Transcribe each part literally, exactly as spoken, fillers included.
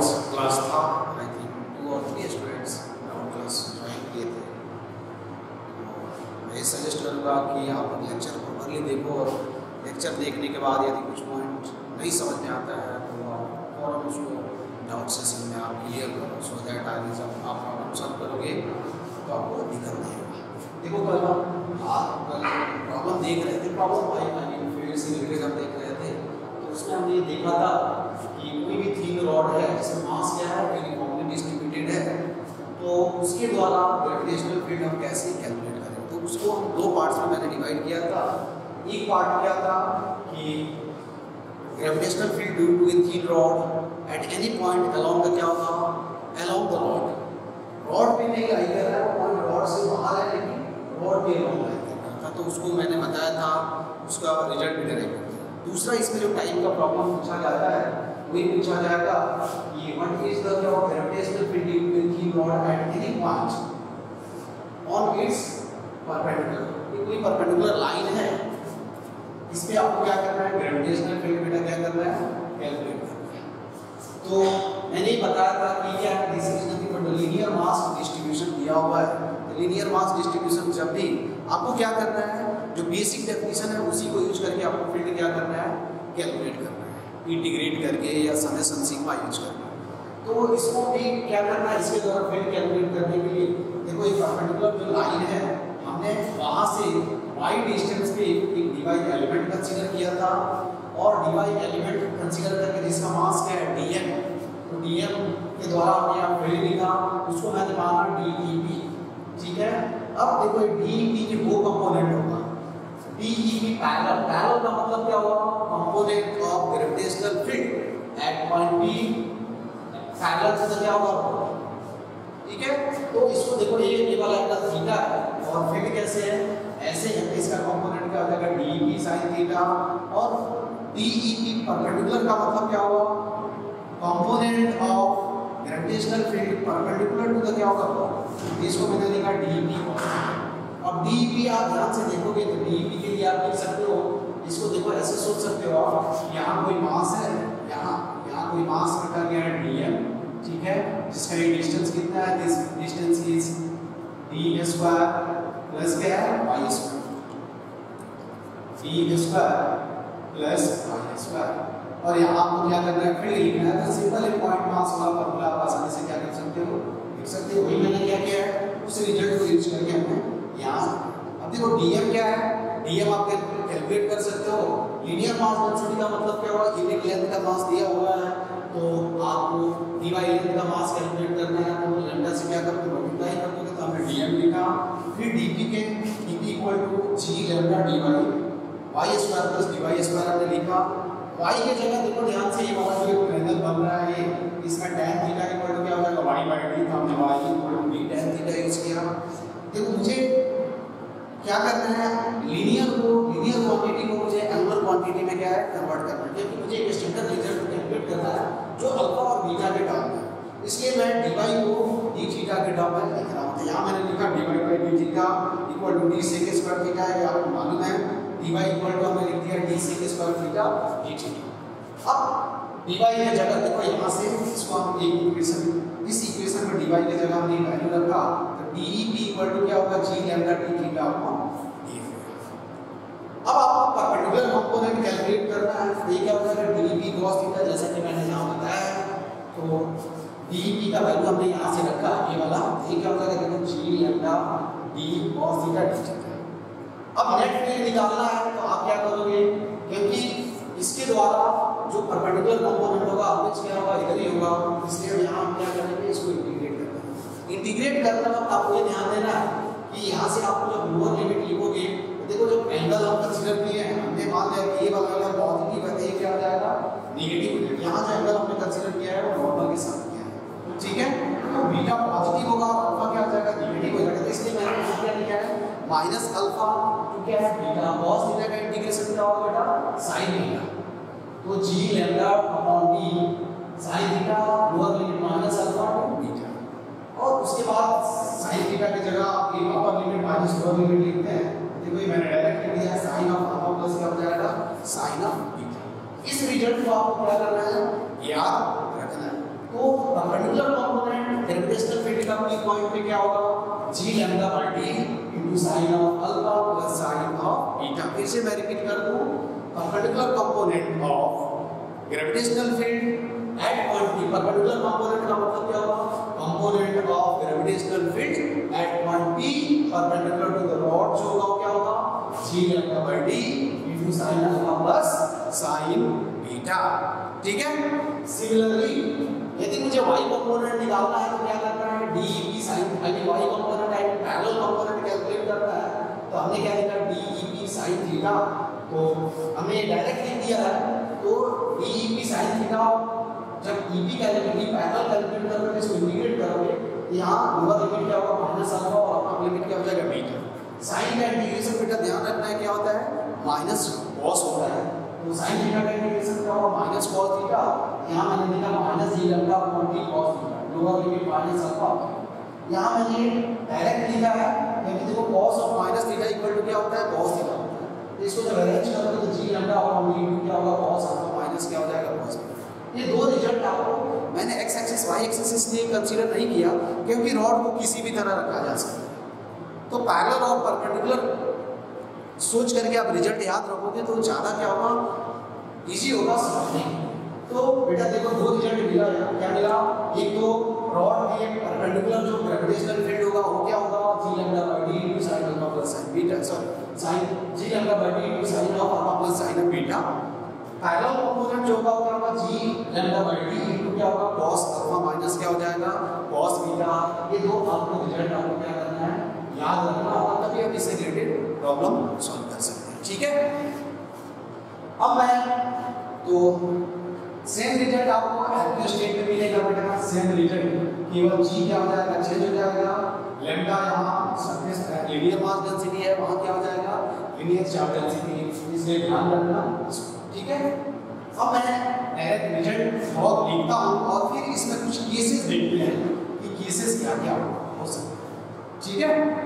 Doubts class था, I think two और three students doubt class join किए थे। मैं सजेस्ट करूँगा कि आप लेक्चर प्रॉपरली देखो और लेक्चर देखने के बाद यदि कुछ पॉइंट नहीं समझ में आता है तो आप फौरन उसको डाउट सेशन में आप क्लियर करो, सो दैट आगे जब आप प्रॉब्लम सॉल्व करोगे तो आपको दिक्कत नहीं होगी। देखो कल हम आप कल प्रॉब्लम देख रहे थे, प्रॉब्लम आई मीन फील्ड से रिलेटेड हम देख रहे थे, तो उसमें हमने ये देखा था कि कोई भी थिन रॉड है जिसमें मास क्या है यूनिफॉर्मली डिस्ट्रीब्यूटेड है, तो उसके द्वारा ग्रेविटेशनल फील्ड हम कैसे कैलकुलेट करें। तो उसको हम दो पार्ट्स में मैंने डिवाइड किया था। एक पार्ट क्या था कि gravitational field due to a thin rod at any point along the क्या होगा अलोंग द रॉड, रॉड पे नहीं लाई कर रहा है, पॉइंट रॉड से बाहर है लेकिन रॉड पे अलोंग लाई कर रहा था, तो उसको मैंने बताया था, उसका रिजल्ट भी डायरेक्ट। दूसरा इसमें जो टाइम का प्रॉब्लम पूछा जाता है वही पूछा जाएगा कि what is the gravitational field due to a thin rod at any point on its perpendicular. ये कोई परपेंडिकुलर लाइन है, इस पे आपको क्या करना है, ग्रेविटेशनल फील्ड बेटा क्या करना है, कैलकुलेट करना है। तो मैंने ही बताया था कि क्या this is nothing but the linear mass distribution दिया हुआ है। तो लीनियर मास डिस्ट्रीब्यूशन जब भी आपको क्या करना है, जो बेसिक डेफिनेशन है उसी को यूज करके आपको फील्ड क्या करना है, कैलकुलेट करना है, इंटीग्रेट करके या समेशन सिग्मा यूज करना है। तो इसको भी क्या करना है, इसके द्वारा फील्ड कैलकुलेट करने के लिए देखो एक पर्टिकुलर जो लाइन है हमने वहां से वाई डिस्टेंस पे एक डिवाइड एलिमेंट कंसीडर किया था, और डिवाइड एलिमेंट कंसीडर करके जिसका मास क्या है डीएम, तो डीएम के द्वारा हमने यहाँ फील्ड लिखा, उसको मैंने माना डीईपी। ठीक है, अब देखो डीईपी के दो कंपोनेंट होगा, डीईपी पैरेलल, पैरेलल का मतलब क्या हुआ, component of gravitational field at point P parallel से क्या होगा। ठीक है, तो इसको देखो ये ये वाला एंगल थीटा है और फील्ड कैसे है, ऐसे है, इसका कंपोनेंट क्या हो जाएगा डीईपी sin थीटा, और डीईपी परपेंडिकुलर का मतलब क्या हुआ, component of gravitational field perpendicular to the क्या होगा, इसको मैंने लिखा डीईपी। अब डीईपी आप ध्यान से देखोगे तो डीईपी के लिए आप लिख सकते हो, इसको देखो ऐसे सोच सकते हो आप, यहाँ कोई मास है, यहाँ यहाँ कोई मास रखा गया है डीएम, ठीक है, जिसका ये डिस्टेंस कितना है, this distance is d square plus क्या है y square, d square plus y square, और यहाँ आपको क्या करना है, फील्ड लिखना है। तो सिंपल एक पॉइंट मास वाला फॉर्मूला आप आसानी से क्या कर सकते हो, लिख सकते हो। वही मैंने क्या किया है, उस रिजल्ट को यूज करके हमने यहाँ, अब देखो डीएम क्या है, डीएम आप कैलकुलेट कर सकते हो। लीनियर मास डेंसिटी का मतलब क्या हुआ, यूनिट लेंथ का मास दिया हुआ है, तो आपको डी बाई लेंथ का मास कैलकुलेट करना है, तो लैम्डा से क्या करोगे, मल्टीप्लाई कर दोगे, तो हमने डीएम लिखा, फिर डीपी के d p equal to G lambda d by y square plus d y square हमने लिखा। वाई की जगह देखो ध्यान से, ये वाला जो ट्रायंगल बन रहा है, इसमें tan थीटा इक्वल टू क्या हो जाएगा y बाई डी, तो हमने y equal to b tan theta use किया। देखो मुझे क्या करना है, लीनियर को लीनियर क्वांटिटी को मुझे एंगुलर क्वांटिटी में क्या है कन्वर्ट करना है, क्योंकि मुझे एक स्टैंडर्ड रिजल्ट कैलकुलेट करना है जो अल्फा और बीटा के टर्म में, इसलिए मैं dy को d थीटा के टर्म में लिख रहा हूं। तो यहां मैंने लिखा dy by d theta equal to d sec square theta है, आपको मालूम है dy इक्वल टू हमने लिख दिया d sec square theta d theta. अब dy की जगह देखो यहां से इसको हम एक इक्वेशन, इस इक्वेशन में dy की जगह हमने वैल्यू रखा, तो dep इक्वल टू क्या होगा g lambda d theta upon d। अब आपको परपेंडिकुलर कंपोनेंट कैलकुलेट करना है, तो ये क्या हो जाएगा dep cos थीटा, जैसा कि मैंने यहां बताया है, तो dep का वैल्यू हमने यहां से रखा ये वाला, ये क्या हो जाएगा देखो g lambda d cos theta d theta. अब नेट फील्ड निकालना है, तो आप क्या करोगे, क्योंकि इसके द्वारा जो परपेंडिकुलर कंपोनेंट होगा आपस क्या होगा, इधर ही होगा, इसलिए यहां हम क्या करेंगे, इसको इंटीग्रेट करना है। इंटीग्रेट करते वक्त आपको ये ध्यान देना है कि यहां से आपको जब लोअर लिमिट लिखोगे, तो देखो जो एंगल हम कंसीडर किए हैं, हमने मान लिया कि ये वाला एंगल पॉजिटिव है, ये क्या हो जाएगा नेगेटिव हो जाएगा। यहां जो एंगल हमने कंसीडर किया है वो नॉर्मल के साथ किया है, ठीक है, तो बीटा पॉजिटिव होगा, अल्फा क्या हो जाएगा नेगेटिव हो जाएगा, तो इसलिए मैंने क्या लिखा है माइनस अल्फा टू क्या है बीटा, cos थीटा का इंटीग्रेशन क्या होगा बेटा sin थीटा, तो g lambda upon d sin theta lower limit minus alpha to beta, और उसके बाद sin थीटा की जगह आप ये upper limit minus lower limit लिखते हैं, देखो ये मैंने डायरेक्ट लिख दिया sin ऑफ अल्फा प्लस क्या हो जाएगा sin ऑफ बीटा। इस रिजल्ट को आपको क्या करना है, याद रखना है। तो परपेंडिकुलर कंपोनेंट ग्रेविटेशनल फील्ड का पी पॉइंट पे क्या होगा, G lambda by d into sine of alpha plus sine of beta. फिर से मैं रिपीट कर दूं, perpendicular component of gravitational field at point P. Perpendicular component का मतलब क्या होगा, component of gravitational field at point P perpendicular to the rod जो होगा क्या होगा, G lambda by d into sine alpha plus sine beta. ठीक है। सिमिलरली यदि मुझे y कंपोनेंट निकालना है तो क्या करना है, d e p sin, यानी y कंपोनेंट है पैरेलल कंपोनेंट कैलकुलेट करना है तो हमने क्या लिखा d e p sin theta. तो हमने डायरेक्ट लिख दिया है, तो d e p sin theta जब e p calculate parallel calculate करोगे इसको इंटीग्रेट करोगे, यहां लोअर लिमिट क्या होगा माइनस अल्फा और अपर लिमिट क्या हो जाएगा बीटा। sin का इंटीग्रेशन बेटा ध्यान रखना है क्या होता है, माइनस cos होता है। तो sin थीटा का इंटीग्रेशन क्या होगा माइनस cos थीटा, यहां मैंने लिखा minus G lambda upon t cos theta, lower limit minus alpha. यहां मैंने डायरेक्ट लिखा है क्योंकि देखो cos of minus theta equal to क्या होता है cos थीटा होता है, तो इसको जब अरेंज करोगे तो G lambda upon t into क्या होगा cos अल्फा माइनस क्या हो जाएगा cos। ये दो रिजल्ट आपको मैंने x एक्सिस y एक्सिस इसलिए कंसीडर नहीं किया क्योंकि रॉड को किसी भी तरह रखा जा सकता है, तो पैरेलल और परपेंडिकुलर सोच करके आप रिजल्ट याद रखोगे तो ज्यादा क्या होगा, इजी होगा समझने। तो बेटा देखो दो रिजल्ट मिला है, क्या मिला, एक तो रॉड के परपेंडिकुलर जो ग्रेविटेशनल फील्ड होगा वो क्या होगा G lambda by d into sin alpha plus sin beta, sorry sin G lambda by d into sin of alpha plus sin beta. Parallel component जो होगा क्या होगा G lambda by d into क्या होगा cos अल्फा माइनस क्या हो जाएगा cos beta. ये दो आपको रिजल्ट आपको क्या करना है, याद रखना होगा, तभी आप इससे रिलेटेड प्रॉब्लम सॉल्व कर सकते हैं। ठीक है। अब मैं तो सेम रिजल्ट आपको एक्टिव स्टेट में मिलेगा बेटा, सेम रिजल्ट, केवल जी क्या हो जाएगा चेंज हो जाएगा, लैम्डा यहां सरफेस लीनियर मास डेंसिटी है वहां क्या हो जाएगा लीनियर चार्ज डेंसिटी, इसलिए ध्यान रखना। ठीक है। अब मैं डायरेक्ट रिजल्ट बहुत लिखता हूं और फिर इसमें कुछ केसेस देखते हैं कि केसेस क्या क्या हो सकते हैं। ठीक है।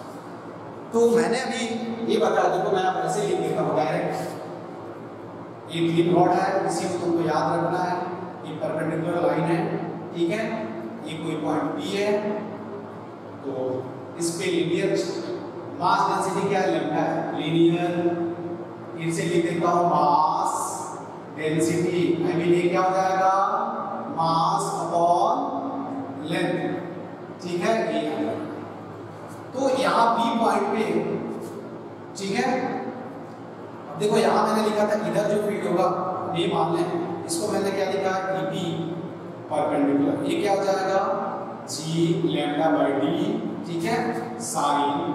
तो मैंने अभी ये बता दूं तो मैं आप ऐसे लिख देता हूं डायरेक्ट, ये तीन रॉड है, इसी को तुमको याद रखना है, ये परपेंडिकुलर लाइन है। ठीक है। ये कोई पॉइंट P है, तो इस पे लीनियर मास डेंसिटी क्या है लैम्डा है, लीनियर, फिर से लिख देता हूं मास डेंसिटी, आई मीन ये क्या हो जाएगा मास अपॉन लेंथ। ठीक है। ये तो यहाँ P पॉइंट पे, ठीक है, अब देखो यहाँ मैंने लिखा था इधर जो फील्ड होगा ये मान लें, इसको मैंने क्या लिखा E P परपेंडिकुलर, ये क्या हो जाएगा जी लैम्डा बाय डी। ठीक है। साइन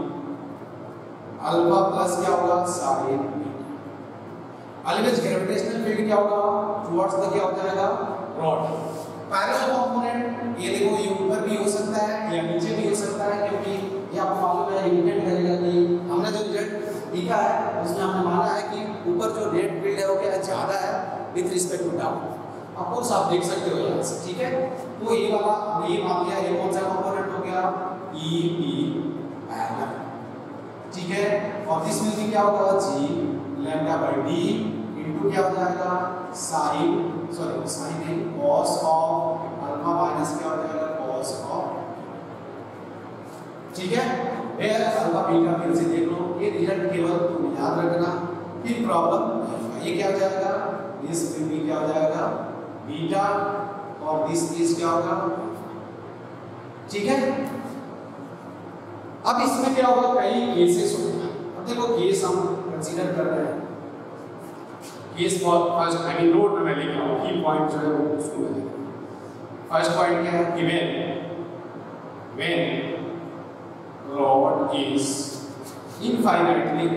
अल्फा प्लस क्या होगा sine beta. Always gravitational field क्या होगा टुवर्ड्स द क्या हो जाएगा रॉड। पैरेलल कंपोनेंट ये देखो ये ऊपर भी हो सकता है या नीचे भी हो सकता है, क्योंकि ये आपको मालूम है इंडिकेट करेगा कि हमने जो रिजल्ट लिखा है उसमें हमने माना है कि ऊपर जो नेट फील्ड है वो क्या ज्यादा है with respect to down. Of course आप देख सकते हो यहाँ से। ठीक है। तो ये वाला हमने ये मान लिया, ये कौन सा कंपोनेंट हो गया E P पैरेलल। ठीक है। और इसमें भी क्या होगा G lambda by d into क्या हो जाएगा साइन, सॉरी साइन नहीं cos ऑफ अल्फा माइनस क्या हो जाएगा cos ऑफ। ठीक है। फिर अल्फा बीटा फिर से देख लो, ये रिजल्ट केवल तुम याद रखना, फिर प्रॉब्लम ये क्या हो जाएगा दिस विल बी क्या हो जाएगा बीटा और दिस इज क्या होगा। ठीक है। अब इसमें क्या होगा कई केसेस होते हैं। अब देखो केस हम कंसीडर कर रहे हैं, केस बहुत फर्स्ट आई मीन नोट में मैं लिख रहा हूँ की पॉइंट जो है वो उसको मैं लिख रहा हूँ। फर्स्ट पॉइंट क्या है कि when when rod is infinitely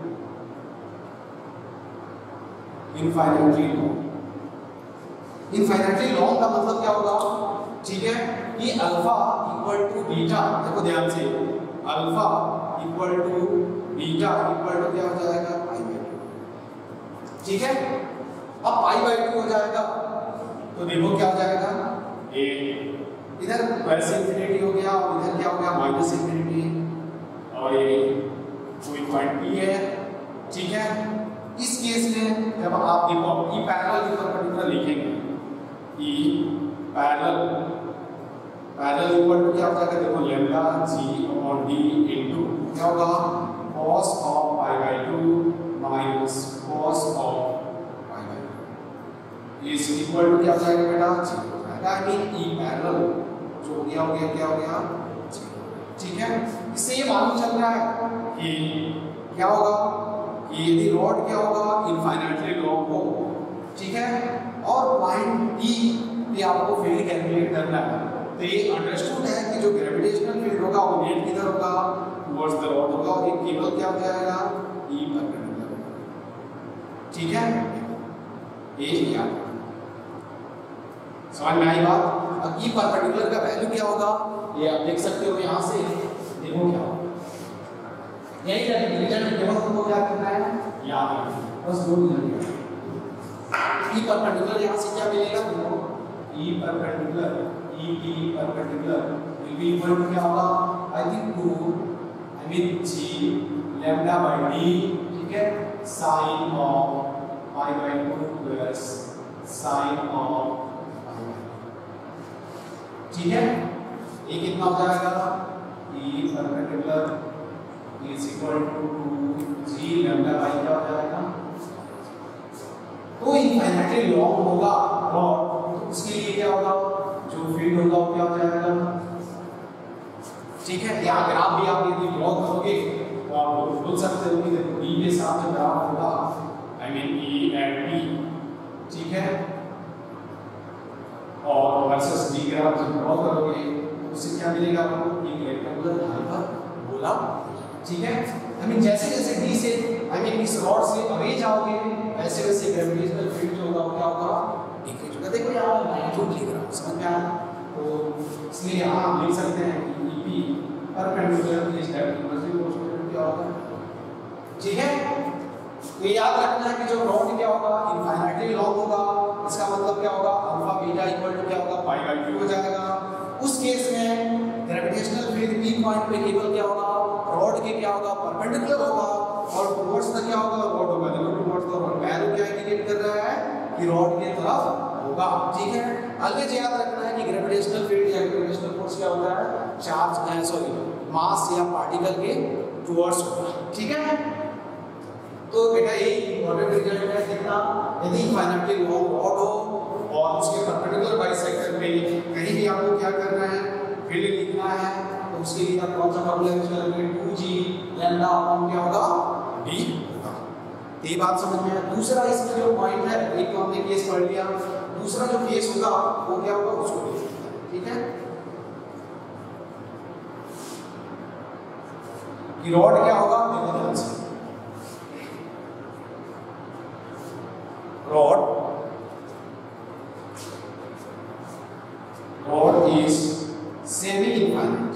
infinitely long। infinitely long का मतलब क्या होगा, ठीक है, कि अल्फा इक्वल टू बीटा, देखो ध्यान से, alpha equal to beta equal to क्या हो जाएगा पाई बाई टू। ठीक है। अब पाई बाई टू हो जाएगा तो देखो क्या हो जाएगा, ए इधर प्लस इंफिनिटी हो गया और इधर क्या हो गया माइनस इंफिनिटी, और ये कोई पॉइंट P है। ठीक है। इस केस में जब आप देखो ई पैरेलल की परपेंडिकुलर लिखेंगे, E parallel parallel equal to क्या हो जाएगा, देखो lambda G upon d into क्या होगा cos of pi by two minus cos of pi by two is equal to क्या हो जाएगा बेटा, जीरो हो जाएगा। आई मीन ई पैरेलल जो हो गया हो गया क्या हो गया, जीरो। ठीक है, इससे ये मालूम चल रहा है कि क्या होगा कि यदि रॉड क्या होगा इनफाइनाइटली लॉन्ग हो, ठीक है, और पॉइंट डी पे आपको फील्ड कैलकुलेट करना है, तो ये अंडरस्टूड है कि जो ग्रेविटेशनल फील्ड होगा वो नेट किधर होगा, टुवर्ड्स द रॉड होगा, और ये केबल क्या हो जाएगा, ई परपेंडिकुलर होगा। ठीक है, ये याद रखना, समझ में आई बात। अब ई परपेंडिकुलर का वैल्यू क्या होगा, ये आप देख सकते हो यहाँ से, देखो क्या होगा, यही रिजल्ट केवल हमको क्या करना है, याद रखना, बस दो मिनट। ई परपेंडिकुलर यहाँ से क्या मिलेगा, देखो E perpendicular E t perpendicular will be equal to क्या होगा, I think to I mean G lambda by d, ठीक है, sine of pi by two plus sine of pi by, ठीक है, ये कितना हो जाएगा, E perpendicular is equal to G lambda by क्या हो जाएगा, तो इनफाइनाइटली लॉन्ग होगा रॉड, तो उसके लिए क्या होगा, जो फील्ड होगा वो क्या हो जाएगा, ठीक है। या ग्राफ भी आप यदि ड्रॉ करोगे तो आप बोल सकते हो कि देखो डी के साथ जो ग्राफ होगा, I mean E and d, ठीक है, और वर्सेस डी ग्राफ जब ड्रॉ करोगे उससे क्या मिलेगा आपको, एक रेक्टेंगुलर हाइपरबोला, ठीक है। आई मीन जैसे जैसे डी से आई मीन इस रॉड से अवे जाओगे वैसे वैसे ग्रेविटेशनल फील्ड जो होगा वो क्या होगा, डिक्रीज होगा। देखो यहाँ मैग्नीट्यूड लिख रहा हूँ, समझ में आया, तो इसलिए यहाँ हम लिख सकते हैं कि E p perpendicular is that equals to क्या होगा, ठीक है। तो याद रखना है कि जो रॉड क्या होगा इनफाइनाइटली लॉन्ग होगा, इसका मतलब क्या होगा, अल्फा बीटा इक्वल टू क्या होगा, पाई बाय टू हो जाएगा। उस केस में ग्रेविटेशनल फील्ड पी पॉइंट पे केवल क्या होगा, रॉड के क्या होगा, परपेंडिकुलर होगा, और टुवर्ड्स द क्या होगा, रॉड होगा। देखो टुवर्ड्स द रॉड, वैल्यू क्या इंडिकेट कर रहा है कि रॉड के तरफ होगा, ठीक है। आगे याद रखना है कि ग्रेविटेशनल फील्ड या ग्रेविटेशनल फोर्स क्या होता है, चार्ज सॉरी मास या पार्टिकल के टुवर्ड्स होता है, ठीक है। तो बेटा ये इंपॉर्टेंट रिजल्ट है कितना, यदि इनफाइनाइटली लॉन्ग रॉड हो और उसके परपेंडिकुलर बाइसेक्टर पे कहीं भी आपको क्या करना है, फील्ड लिखना है, तो उसके लिए आप कौन सा फॉर्मूला यूज करेंगे, टू जी लैम्डा अपॉन क्या होगा, डी होगा। ये बात समझ में आया। दूसरा इसमें जो पॉइंट है, एक तो हमने केस पढ़ लिया, दूसरा जो केस होगा वो क्या होगा उसको देख लेते हैं, ठीक है। कि रॉड क्या होगा, देखो ध्यान से, rod rod is semi infinite,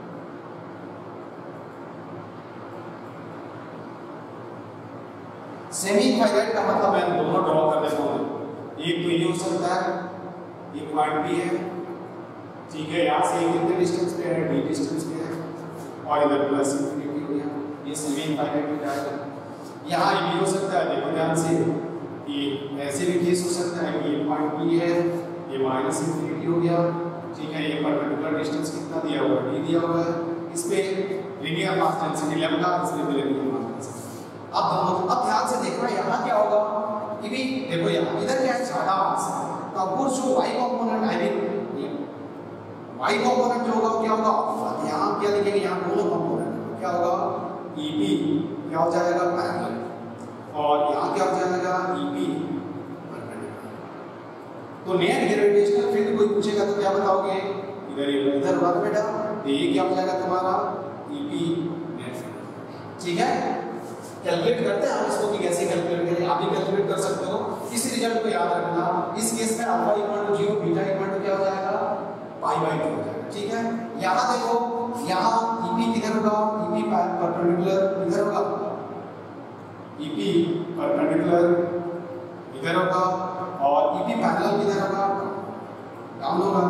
semi infinite का मतलब मैं दोनों ड्रॉ कर देता हूँ। एक तो ये हो सकता है, एक पॉइंट भी है, ठीक है, यहाँ से कितने डिस्टेंस पे है, डी डिस्टेंस पे है, और इधर प्लस इंफिनिटी हो गया, ये सेमी इनफाइनाइट में जाएगा। यहाँ ये भी हो सकता है, देखो ध्यान से, ये ऐसे भी केस हो सकता है कि ये पॉइंट बी है, ये माइनस इंफिनिटी हो गया, ठीक है, ये परपेंडिकुलर डिस्टेंस कितना दिया हुआ है, डी दिया हुआ है, इस पे लिनियर मास डेंसिटी लैम्डा, इसमें भी लिनियर मास डेंसिटी। अब दोनों अब ध्यान से देखना, यहाँ क्या होगा कि भी देखो यहाँ इधर क्या है, ज्यादा मास है, तो अब जो y component I mean y component जो होगा वो क्या होगा, अल्फा। यहाँ क्या लिखेंगे, यहाँ दोनों कंपोनेंट क्या होगा, Ep क्या हो जाएगा, पैरेलल, और यहाँ क्या हो जाएगा, Ep परपेंडिकुलर। तो नेट ग्रेविटेशनल फील्ड कोई पूछेगा तो क्या बताओगे, इधर इधर होगा तो बेटा, तो ये क्या हो जाएगा तुम्हारा Ep नेट फील्ड, ठीक है। कैलकुलेट करते हैं हम इसको कि कैसे कैलकुलेट करें, आप भी कैलकुलेट कर सकते हो। इस रिजल्ट को याद रखना, इस केस में alpha equal to zero, beta equal to क्या हो जाएगा, पाई बाय टू हो जाएगा, ठीक है। यहाँ देखो, यहाँ Ep किधर होगा, Ep परपेंडिकुलर इधर होगा, Ep परपेंडिकुलर इधर होगा, और Ep पैरेलल किधर होगा, डाउन होगा।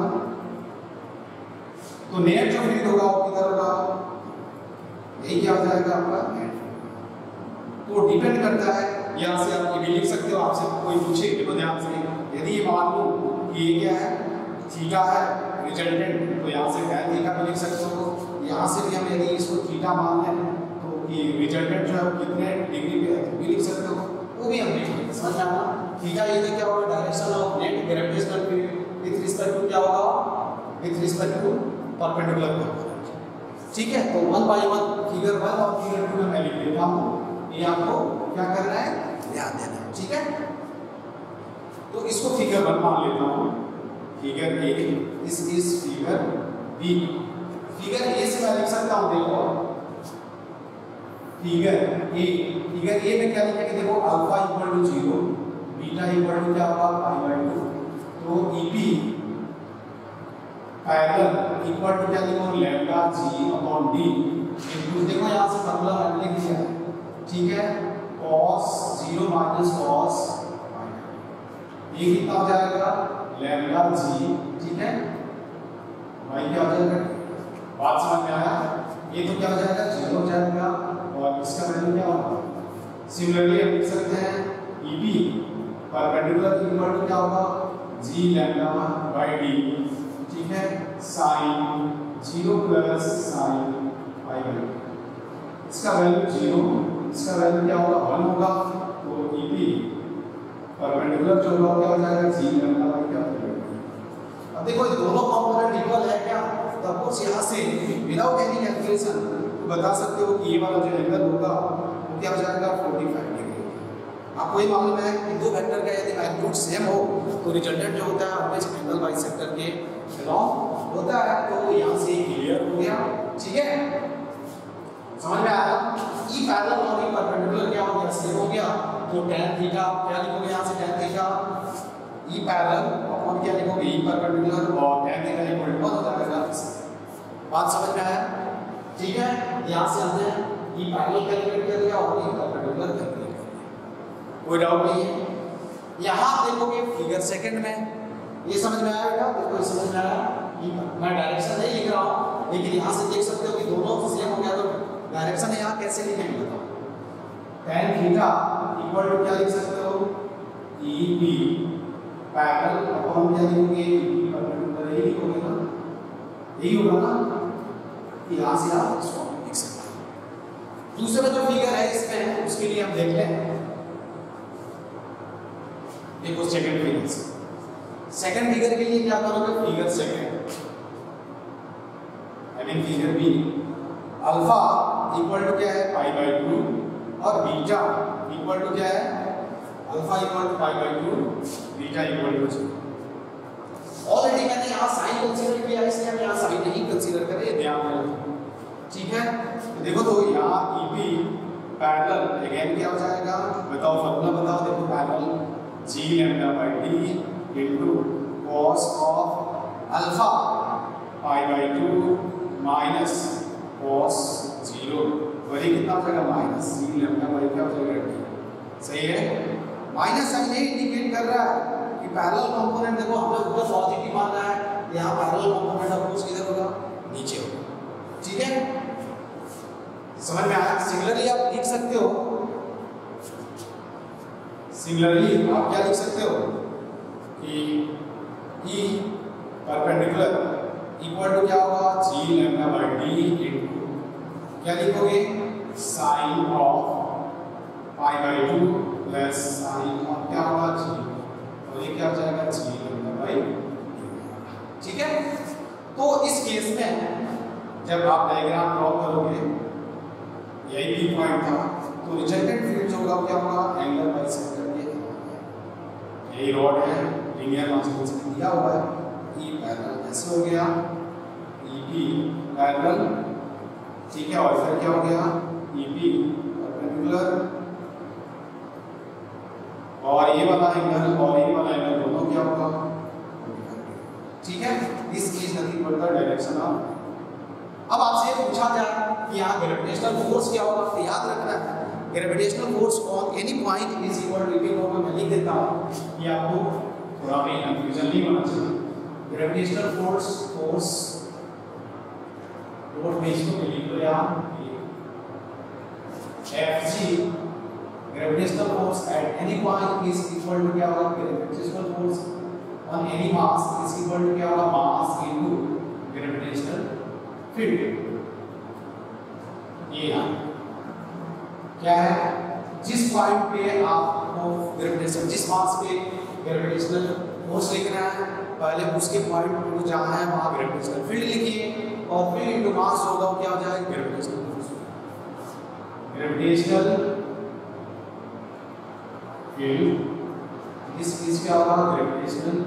तो नेट जो फील्ड होगा वो किधर होगा, यही क्या हो जाएगा आपका नेट। तो डिपेंड करता है, यहाँ से आप ये भी लिख सकते हो, आपसे कोई पूछे देखो ध्यान से, यदि ये मान लो कि ये क्या है, थीटा है रिजल्टेंट, तो यहाँ से tan थीटा भी लिख सकते हो। यहाँ से भी हम यदि इसको थीटा मान लें तो ये रिजल्टेंट जो है वो कितने डिग्री पे है तो भी लिख सकते हो, वो भी हम लिख लेंगे। समझ में आना? थीटा ये तो क्या होगा, direction of net gravitational field with respect to क्या होगा, with respect to perpendicular component. ठीक है, तो one by one figure one और फिगर टू में मैं लिख देता हूँ, ये आपको क्या करना है, ध्यान देना है। ठीक है, तो इसको फिगर वन मान लेता हूँ, figure A, this is figure B. Figure A से मैं लिख सकता हूँ, देखो फिगर ए, फिगर ए में क्या लिखेंगे, देखो alpha equal to zero, beta equal to क्या होगा पाई बाय टू, तो ईपी पैरेलल इक्वल टू क्या लिखो lambda G upon d into, देखो यहाँ से फॉर्मूला मैंने लिख दिया है। ठीक है, cos जीरो माइनस cos ये कितना हो जाएगा लैम्डा जी। ठीक है, भाई क्या हो जाएगा, बात समझ में आया? ये तो क्या हो जाएगा, जीरो हो जाएगा और इसका वैल्यू क्या होगा। सिमिलरली हम लिख सकते हैं ईपी परपेंडिकुलर इक्वल टू क्या होगा जी लैम्डा बाय डी। ठीक है, sine zero plus sine pi by, इसका वैल्यू जीरो, इसका वैल्यू क्या होगा वन होगा, तो ईपी परपेंडिकुलर जो होगा क्या हो जाएगा जी लैम्डा बाय क्या हो जाएगा। अब देखो ये दोनों कंपोनेंट इक्वल है क्या, तो अफकोर्स यहाँ से विदाउट एनी कैलकुलेशन बता सकते हो कि ये वाला जो एंगल होगा वो क्या हो जाएगा पैंतालीस डिग्री। आपको ये मालूम है कि दो वेक्टर का यदि मैग्नीट्यूड सेम हो तो रिजल्टेंट जो होता है हमेशा एंगल बाइसेक्टर के बिलोंग होता है। तो यहाँ से क्लियर हो गया। ठीक है, समझ में आया? ई पैरेलल और ई परपेंडिकुलर क्या हो गया, सेम हो गया, तो tan थीटा क्या लिखोगे यहाँ से tan theta E parallel upon क्या लिखोगे ई परपेंडिकुलर और tan theta equal to one हो जाएगा। बात समझ में आया? ठीक है, यहाँ से हमने ई पैरेलल कैलकुलेट कर लिया और ई परपेंडिकुलर कैलकुलेट कर लिया, कोई डाउट नहीं है। यहाँ देखोगे फिगर सेकंड में, ये समझ में आया बेटा? देखो ये समझ में आया, मैं डायरेक्शन नहीं लिख रहा हूँ लेकिन यहाँ से देख सकते हो कि दोनों सेम हो गया, तो डायरेक्शन यहाँ कैसे लिखेंगे बताओ। tan थीटा इक्वल टू क्या लिख सकते हो ई बी पैरेलल अपॉन क्या लिखोगे ई परपेंडिकुलर, यही लिखोगे ना, यही होगा ना, यहाँ से आप इसको लिख सकते हो। दूसरा जो फिगर है इसमें उसके लिए हम देख लें, देखो सेकंड फिगर से, सेकंड फिगर के लिए क्या करोगे, figure second I mean figure B, alpha equal to क्या है पाई बाय टू और बीटा इक्वल टू क्या है alpha equal to pi by two, beta equal to zero. Already मैंने यहाँ साइन कंसीडर किया है इसलिए हम यहाँ साइन नहीं कंसीडर करें, ध्यान रखो। ठीक है, तो देखो तो यहाँ ईपी पैरेलल अगेन क्या हो जाएगा, बताओ फॉर्मूला बताओ, देखो parallel G lambda by d into cos of alpha pi by two minus cos zero, वही कितना हो जाएगा माइनस जी लैम्डा बाय क्या हो जाएगा डी। सही है, माइनस साइन ये इंडिकेट कर रहा है कि पैरेलल कंपोनेंट, देखो हमें ऊपर पॉजिटिव मानना है, यहाँ पैरेलल कंपोनेंट ऑफ किधर होगा, नीचे होगा। ठीक है, समझ में आया? सिमिलरली आप लिख सकते हो, सिमिलरली आप क्या लिख सकते हो कि ई परपेंडिकुलर इक्वल टू क्या होगा G lambda by d into क्या लिखोगे sine of pi by two plus sine of क्या होगा जी, और ये क्या हो जाएगा जी लैम्डा बाय। ठीक है, तो इस केस में जब आप डायग्राम ड्रॉ करोगे, यही भी पॉइंट था, तो रिजल्टेंट फील्ड जो होगा क्या होगा एंगल बाइसेक्टर के, यही रॉड है लीनियर कॉन्स्टेंट दिया हुआ है, ई पैरेलल ऐसे हो गया ईपी पैरेलल। ठीक है, और फिर क्या हो गया ईपी परपेंडिकुलर, और ये वाला एंगल और ये वाला एंगल दोनों क्या होगा। ठीक है, this is nothing but the direction of. अब आपसे पूछा जाए कि यहाँ ग्रेविटेशनल फोर्स क्या होगा, तो याद रखना है gravitational force on any point is equal to E p naught. मैं लिख देता हूँ ये आपको थोड़ा भी कंफ्यूजन नहीं होना चाहिए। ग्रेविटेशनल फोर्स फोर्स नोट में इसको लिख लो यहाँ F G, gravitational force at any point is equal to क्या होगा gravitational force on any mass is equal to क्या होगा पॉइंट पे आपको ग्रेविटेशन जिस मास पे ग्रेविटेशनल फोर्स लिखना है, पहले उसके पॉइंट पे जहाँ है वहाँ ग्रेविटेशनल फील्ड लिखिए और फील्ड इनटू मास होगा क्या हो जाएगा ग्रेविटेशनल फोर्स। ग्रेविटेशनल फील्ड इस चीज क्या होगा ग्रेविटेशनल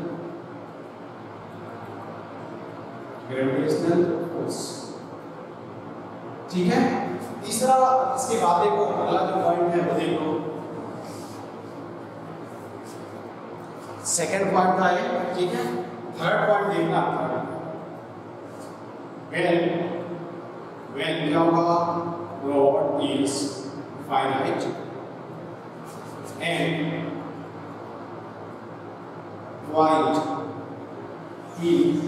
ग्रेविटेशनल फोर्स। ठीक है, तीसरा इसके बाद देखो अगला जो पॉइंट है वो देखो सेकंड पॉइंट का है। ठीक है, थर्ड पॉइंट देखना व्हेन व्हेन क्या होगा rod is finite and white heat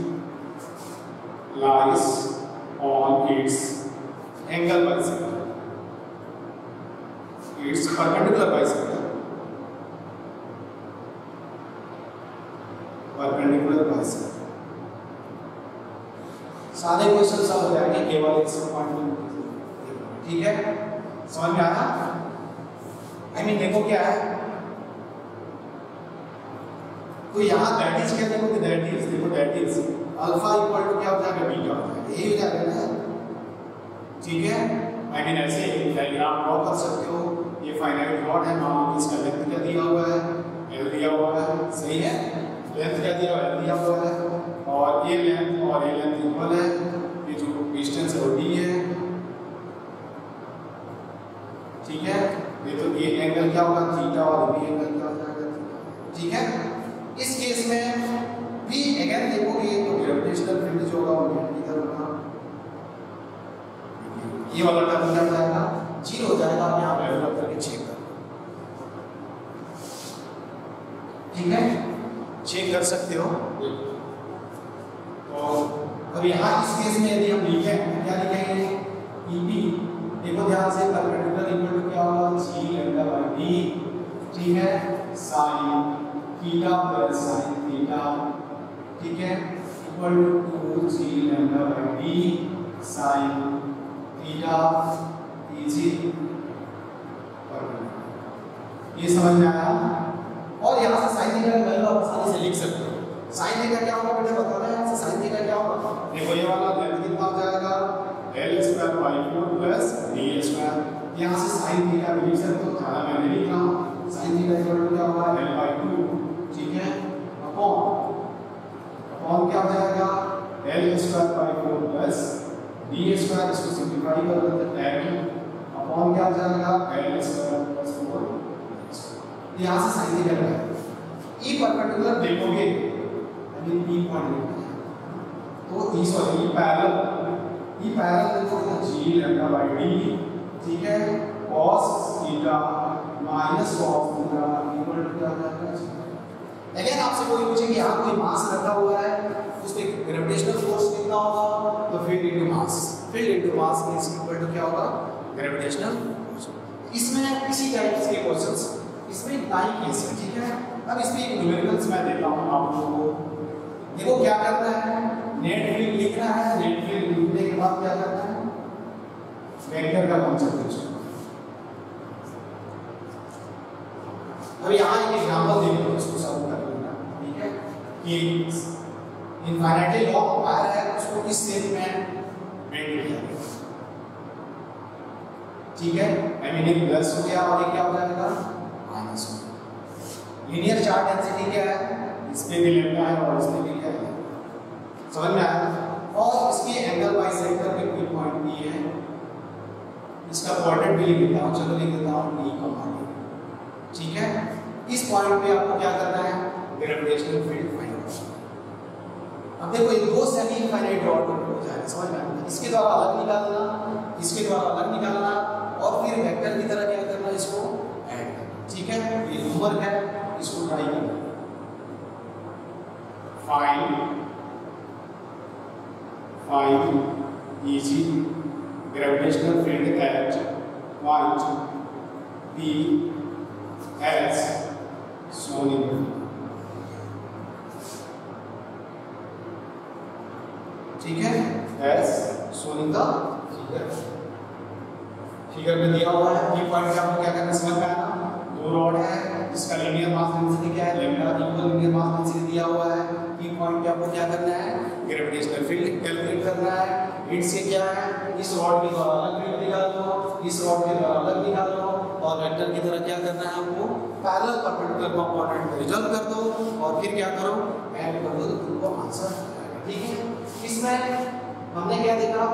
lies on its angle bicycle, its perpendicular bicycle, perpendicular bicycle। सारे क्वेश्चन सब हो जाएंगे केवल एक सौ पॉइंट। ठीक है, समझ में आया? आई मीन देखो क्या है, तो यहाँ दैट इज क्या देखो कि दैट इज देखो that is alpha equal to क्या हो जाएगा बीटा हो जाएगा, यही हो जाएगा ना। ठीक है, आई मीन ऐसे डायग्राम ड्रॉ कर सकते हो। ये फाइनाइट रॉड है, मान लो इसका लेंथ क्या दिया हुआ है एल दिया हुआ है, सही है, लेंथ क्या दिया हुआ है दिया हुआ है और ये लेंथ और ये लेंथ इक्वल है, ये जो डिस्टेंस है वो डी है। ठीक है, ये तो ये एंगल क्या होगा थीटा और ये एंगल क्या हो जाएगा। ठीक है, इस केस में भी अगेन देखोगे तो ग्रेविटेशनल फील्ड जो होगा वो इधर होगा, ये वाला टर्म क्या हो जाएगा जीरो हो जाएगा। आप यहाँ पे रख करके चेक कर, ठीक है, चेक कर सकते हो। तो अब यहाँ इस केस में यदि हम लिखें क्या लिखेंगे ईपी, देखो ध्यान से परपेंडिकुलर इक्वल टू क्या होगा जी लैम्डा बाय डी। ठीक है, sine theta plus sine theta, ठीक है, equal to G lambda by d sine theta easy. ये समझ में आया? और यहाँ से साइन थीटा का वैल्यू आप आसानी से लिख सकते हो। साइन थीटा क्या होगा बेटा बताना है आपसे, साइन थीटा क्या होगा? देखो ये वाला लेंथ कितना हो जाएगा l square by four plus d square. यहाँ से साइन थीटा भी लिख सकते हो, ज़्यादा मैं नहीं लिख रहा हूँ। साइन थीटा इक्वल टू क्या होगा एल बाई टू, ठीक है, अपॉन अपॉन क्या हो जाएगा l square by four plus d square, इसको सिंप्लीफाई कर देते हैं एल अपॉन क्या हो जाएगा एल स्क्वायर प्लस फोर। यहाँ से साइन थीटा का ई परपेंडिकुलर देखोगे अभी ई पॉइंट तो E sorry E parallel, E parallel देखोगे जी लैम्डा बाई डी, ठीक है, cos theta minus cos theta equal to क्या हो जाएगा। अगेन आपसे कोई पूछे कि यहाँ कोई मास रखा हुआ है उस पे ग्रेविटेशनल फोर्स कितना होगा, तो field into mass, field into mass is equal to क्या होगा ग्रेविटेशनल फोर्स। इसमें इसी टाइप के क्वेश्चंस इसमें इतना ही केस है। ठीक है, अब इसमें एक न्यूमेरिकल्स मैं देता हूँ आप लोगों को। देखो क्या करना है, नेट फील्ड लिखना है, नेट फील्ड लिखने के बाद क्या करना है वेक्टर का कॉन्सेप्ट। अब यहाँ एक एग्जांपल देखो, इसको सॉल्व कर लेना। ठीक है, कि इनफाइनाइटली लॉन्ग वायर है, उसको इस शेप में बेंड किया गया। ठीक है, आई मीन एक प्लस हो गया और ये क्या हो जाएगा माइनस हो गया। लीनियर चार्ज डेंसिटी क्या है, इस पे भी लैम्डा है और इस पे भी क्या है, समझ में आया? और इसके एंगल बाइसेक्टर के कोई पॉइंट भी है, इसका कोऑर्डिनेट भी लिख देता हूँ, चलो लिख देता हूँ डी कॉमा डी। ठीक है, इस पॉइंट पे आपको क्या करना है ग्रेविटेशनल फील्ड फाइंड करना। अब देखो ये दो सेमी इनफाइनाइट रॉड हो जाएगा, समझ में आया? इसके द्वारा अलग निकालना, इसके द्वारा अलग निकालना और फिर वेक्टर की तरह क्या करना इसको ऐड करना। ठीक है, ये होमवर्क है, इसको ट्राई करना। Find find easy gravitational field at point P as shown in the ठीक है as shown in the figure। Figure में दिया हुआ है, ये पॉइंट आपको क्या करना समझ में आया ना। रॉड है जिसका लीनियर मास डेंसिटी क्या है lambda, equal linear mass density दिया हुआ है। की पॉइंट पे आपको क्या करना है, ग्रेविटेशनल फील्ड कैलकुलेट करना है। इट से क्या है, इस रॉड के द्वारा अलग फील्ड निकाल लो, इस रॉड के द्वारा अलग निकाल लो, और वेक्टर की तरह क्या करना है आपको, पैरेलल परपेंडिकुलर कंपोनेंट को रिजॉल्व कर दो और फिर क्या करो, ऐड कर दो, तो तुमको आंसर आएगा। ठीक है, इसमें हमने क्या देखा,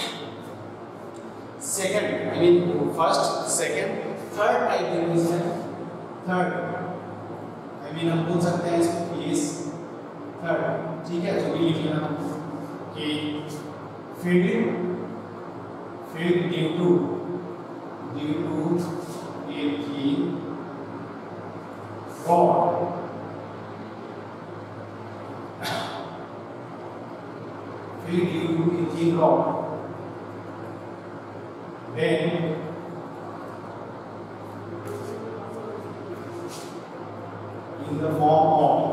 second I mean first second third type देखो इसमें, थर्ड आई मीन हम बोल सकते हैं इसको केस थर्ड। ठीक है, जो भी लिख लेना कि field field due to due to a की rod field due to a की rod then in the form of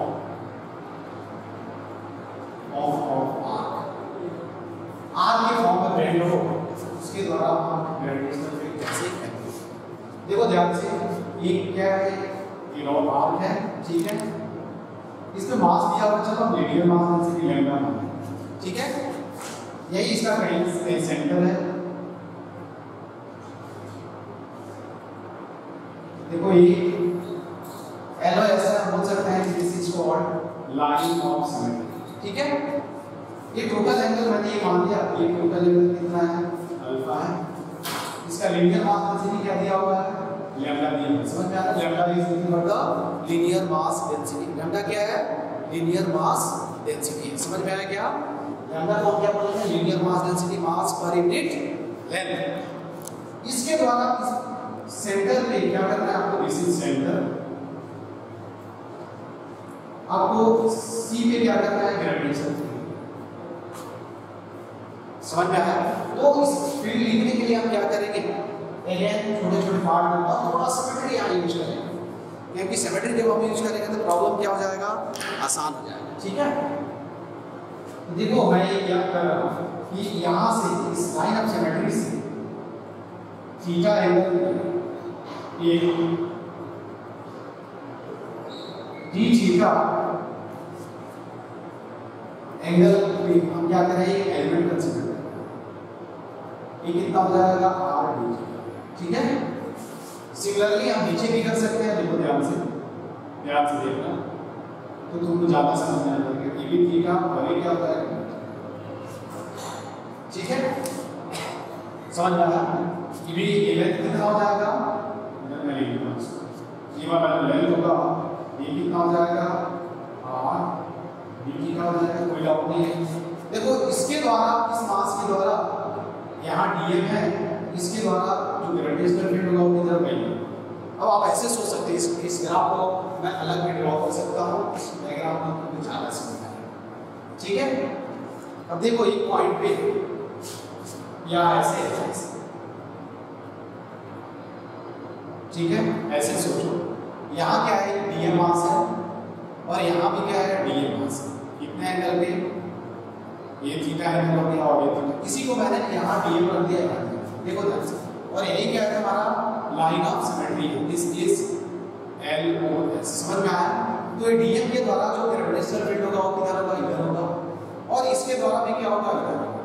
of of arc arc के फॉर्म में बेंड हो, उसके द्वारा हम ग्रेविटेशनल फील्ड कैसे कैलकुलेट, देखो ध्यान से, ये क्या है, ये रॉड आर्क है। ठीक है, इसमें मास दिया हुआ, चलो हम रेडियल मास डेंसिटी लैम्डा मानते हैं। ठीक है, यही इसका कहीं सेंटर है। देखो ये एल ओ एस हम बोल सकते हैं, this is called line of symmetry. ठीक है, ये टोटल एंगल मैंने ये मान लिया, ये टोटल एंगल कितना है, अल्फा है। इसका लीनियर मास डेंसिटी क्या दिया हुआ है, लैम्डा दिया हुआ है। समझ में आ रहा है, lambda is equal to linear mass density. Lambda क्या है, लीनियर मास डेंसिटी। समझ में आया क्या, लैम्डा को क्या बोलते हैं, लीनियर मास डेंसिटी, मास पर यूनिट लेंथ। इसके द्वारा इस सेंटर पे क्या करना है आपको, दिस इज सेंटर, आपको सी पे क्या करना है, ग्रेविटेशन फील्ड। समझ में आया, तो इस फील्ड लिखने के लिए हम क्या करेंगे, अगेन छोटे छोटे पार्ट में और थोड़ा सिमेट्री यहाँ यूज करेंगे, क्योंकि सिमेट्री जब हम यूज करेंगे तो प्रॉब्लम क्या हो जाएगा, आसान हो जाएगा। ठीक है, देखो मैं ये क्या कर रहा हूँ कि यहाँ से इस लाइन ऑफ सिमेट्री से थीटा एंगल ये डी थीटा एंगल पे हम क्या करेंगे, एलिमेंट कंसीडर करेंगे, ये कितना हो जाएगा, आर डी। ठीक है, सिमिलरली हम नीचे भी कर सकते हैं। देखो ध्यान से ध्यान से देखना, तो तुमको ज्यादा समझ में आ जाएगा। ये भी थीटा और ये क्या होता है, ठीक है, समझ में आया। ये भी ये लेंथ कितना हो जाएगा, ये वाला लेंथ होगा, ये कितना हो जाएगा, आर डी कितना हो जाएगा, कोई डाउट नहीं है। देखो इसके द्वारा, इस मास के द्वारा, यहाँ डीएम है, इसके द्वारा जो ग्रेविटेशनल फील्ड होगा वो किधर गई। अब आप ऐसे सोच सकते हैं, इस, इस ग्राफ को मैं अलग भी ड्रॉ कर सकता हूँ, इस डायग्राम में आपको कुछ ज़्यादा समझ आएगा। ठीक है, अब देखो एक पॉइंट पे या ऐसे ऐसे, ठीक है, ऐसे सोचो, यहाँ क्या है, डीएम मास है, और यहाँ भी क्या है, डीएम मास है। कितने एंगल पे, ये थीटा एंगल हो गया और ये थीटा, इसी को मैंने यहाँ डीएम रख दिया, यहाँ देखो ध्यान से। और यही क्या है हमारा line of symmetry, this is L O S. समझ में आया, तो ये डीएम के द्वारा जो ग्रेविटेशनल फील्ड होगा वो किधर होगा, इधर होगा, और इसके द्वारा भी क्या होगा, इधर होगा।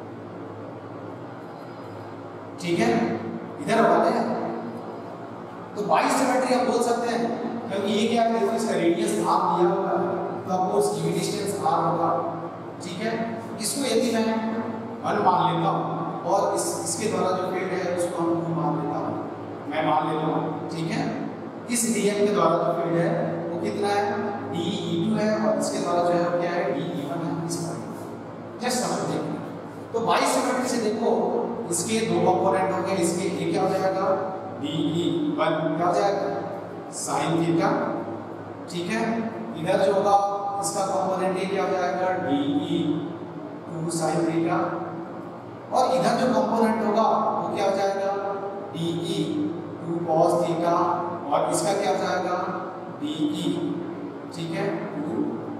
ठीक है, इधर होगा ना, तो बाई सिमेट्री हम बोल सकते हैं, क्योंकि ये क्या है, इसका रेडियस आर दिया हुआ है, तो आपको इसकी डिस्टेंस आर होगा। ठीक है, इसको यदि मैं वन मान लेता हूँ और इस इसके द्वारा जो फील्ड है उसको हम टू मान लेता हूँ, मैं मान लेता हूँ। ठीक है, इस डीएम के द्वारा जो फील्ड है वो कितना है, डी ई टू है, और इसके द्वारा जो है क्या है, डी ई वन है। इस पर जस्ट समझ देखना, तो बाई सिमेट्री से देखो, इसके दो कंपोनेंट हो गए, इसके ये क्या हो जाएगा, डी ई वन क्या हो जाएगा, साइन थीटा। ठीक है, इधर जो होगा इसका कंपोनेंट ये क्या हो जाएगा, D E two sine theta, और इधर जो कंपोनेंट होगा वो क्या हो जाएगा, D E two cos theta, और इसका क्या हो जाएगा, डी ई, ठीक है, टू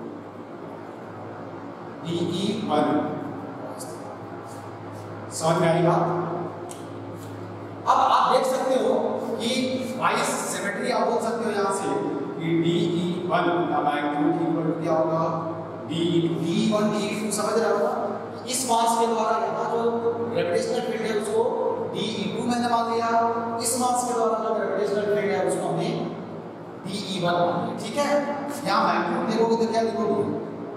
डी ई वन। समझ में आई बात। अब आप देख सकते हो कि बाई सिमेट्री डायरेक्टली आप बोल सकते हो यहाँ से कि डी ई वन का मैग्नीट्यूड इक्वल टू क्या होगा, D E two. D E one D E two समझ रहे हो? इस मास के द्वारा यहाँ जो ग्रेविटेशनल फील्ड है उसको डी ई टू मैंने मान लिया, इस मास के द्वारा जो ग्रेविटेशनल फील्ड है उसको हमने डी ई वन मान लिया। ठीक है, यहाँ मैग्नीट्यूड देखोगे तो क्या लिखोगे,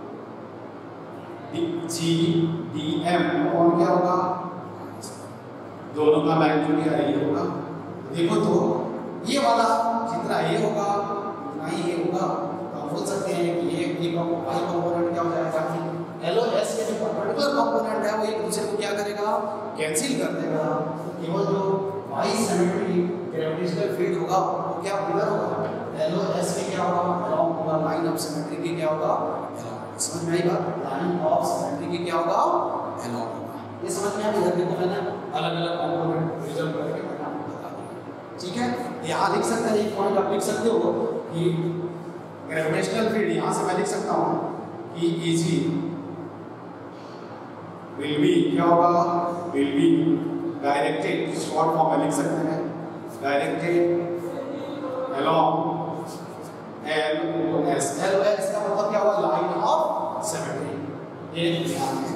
जी डी एम और क्या होगा, दोनों का मैग्नीट्यूड क्या ये होगा। देखो तो ये वाला जितना ये होगा उतना ही ये होगा, तो हम बोल सकते हैं कि ये ये वाई कंपोनेंट क्या हो जाएगा, एल और एस के जो पर्टिकुलर कंपोनेंट है वो एक दूसरे को क्या करेगा, कैंसिल कर देगा। तो केवल जो वाई सिमेट्री ग्रेविटेशनल फील्ड होगा वो क्या मिरर होगा, एल और एस के क्या होगा, अलोंग होगा, लाइन ऑफ सिमेट्री के क्या होगा, समझ में आई बात, लाइन ऑफ सिमेट्री के क्या होगा, अलोंग होगा। ये समझ में आ गया? देखो मैंने अलग अलग कंपोनेंट रिजर्व करके मैंने आपको बता दिया। ठीक है, यहाँ लिख सकते हैं, एक पॉइंट आप लिख सकते हो कि ग्रेविटेशनल फील्ड यहाँ से मैं लिख सकता हूँ कि इजी विल बी क्या होगा, will be directed, short form में लिख सकते हैं, directed along L O S. L O S का मतलब क्या हुआ, लाइन ऑफ सिमेट्री। ये ध्यान है।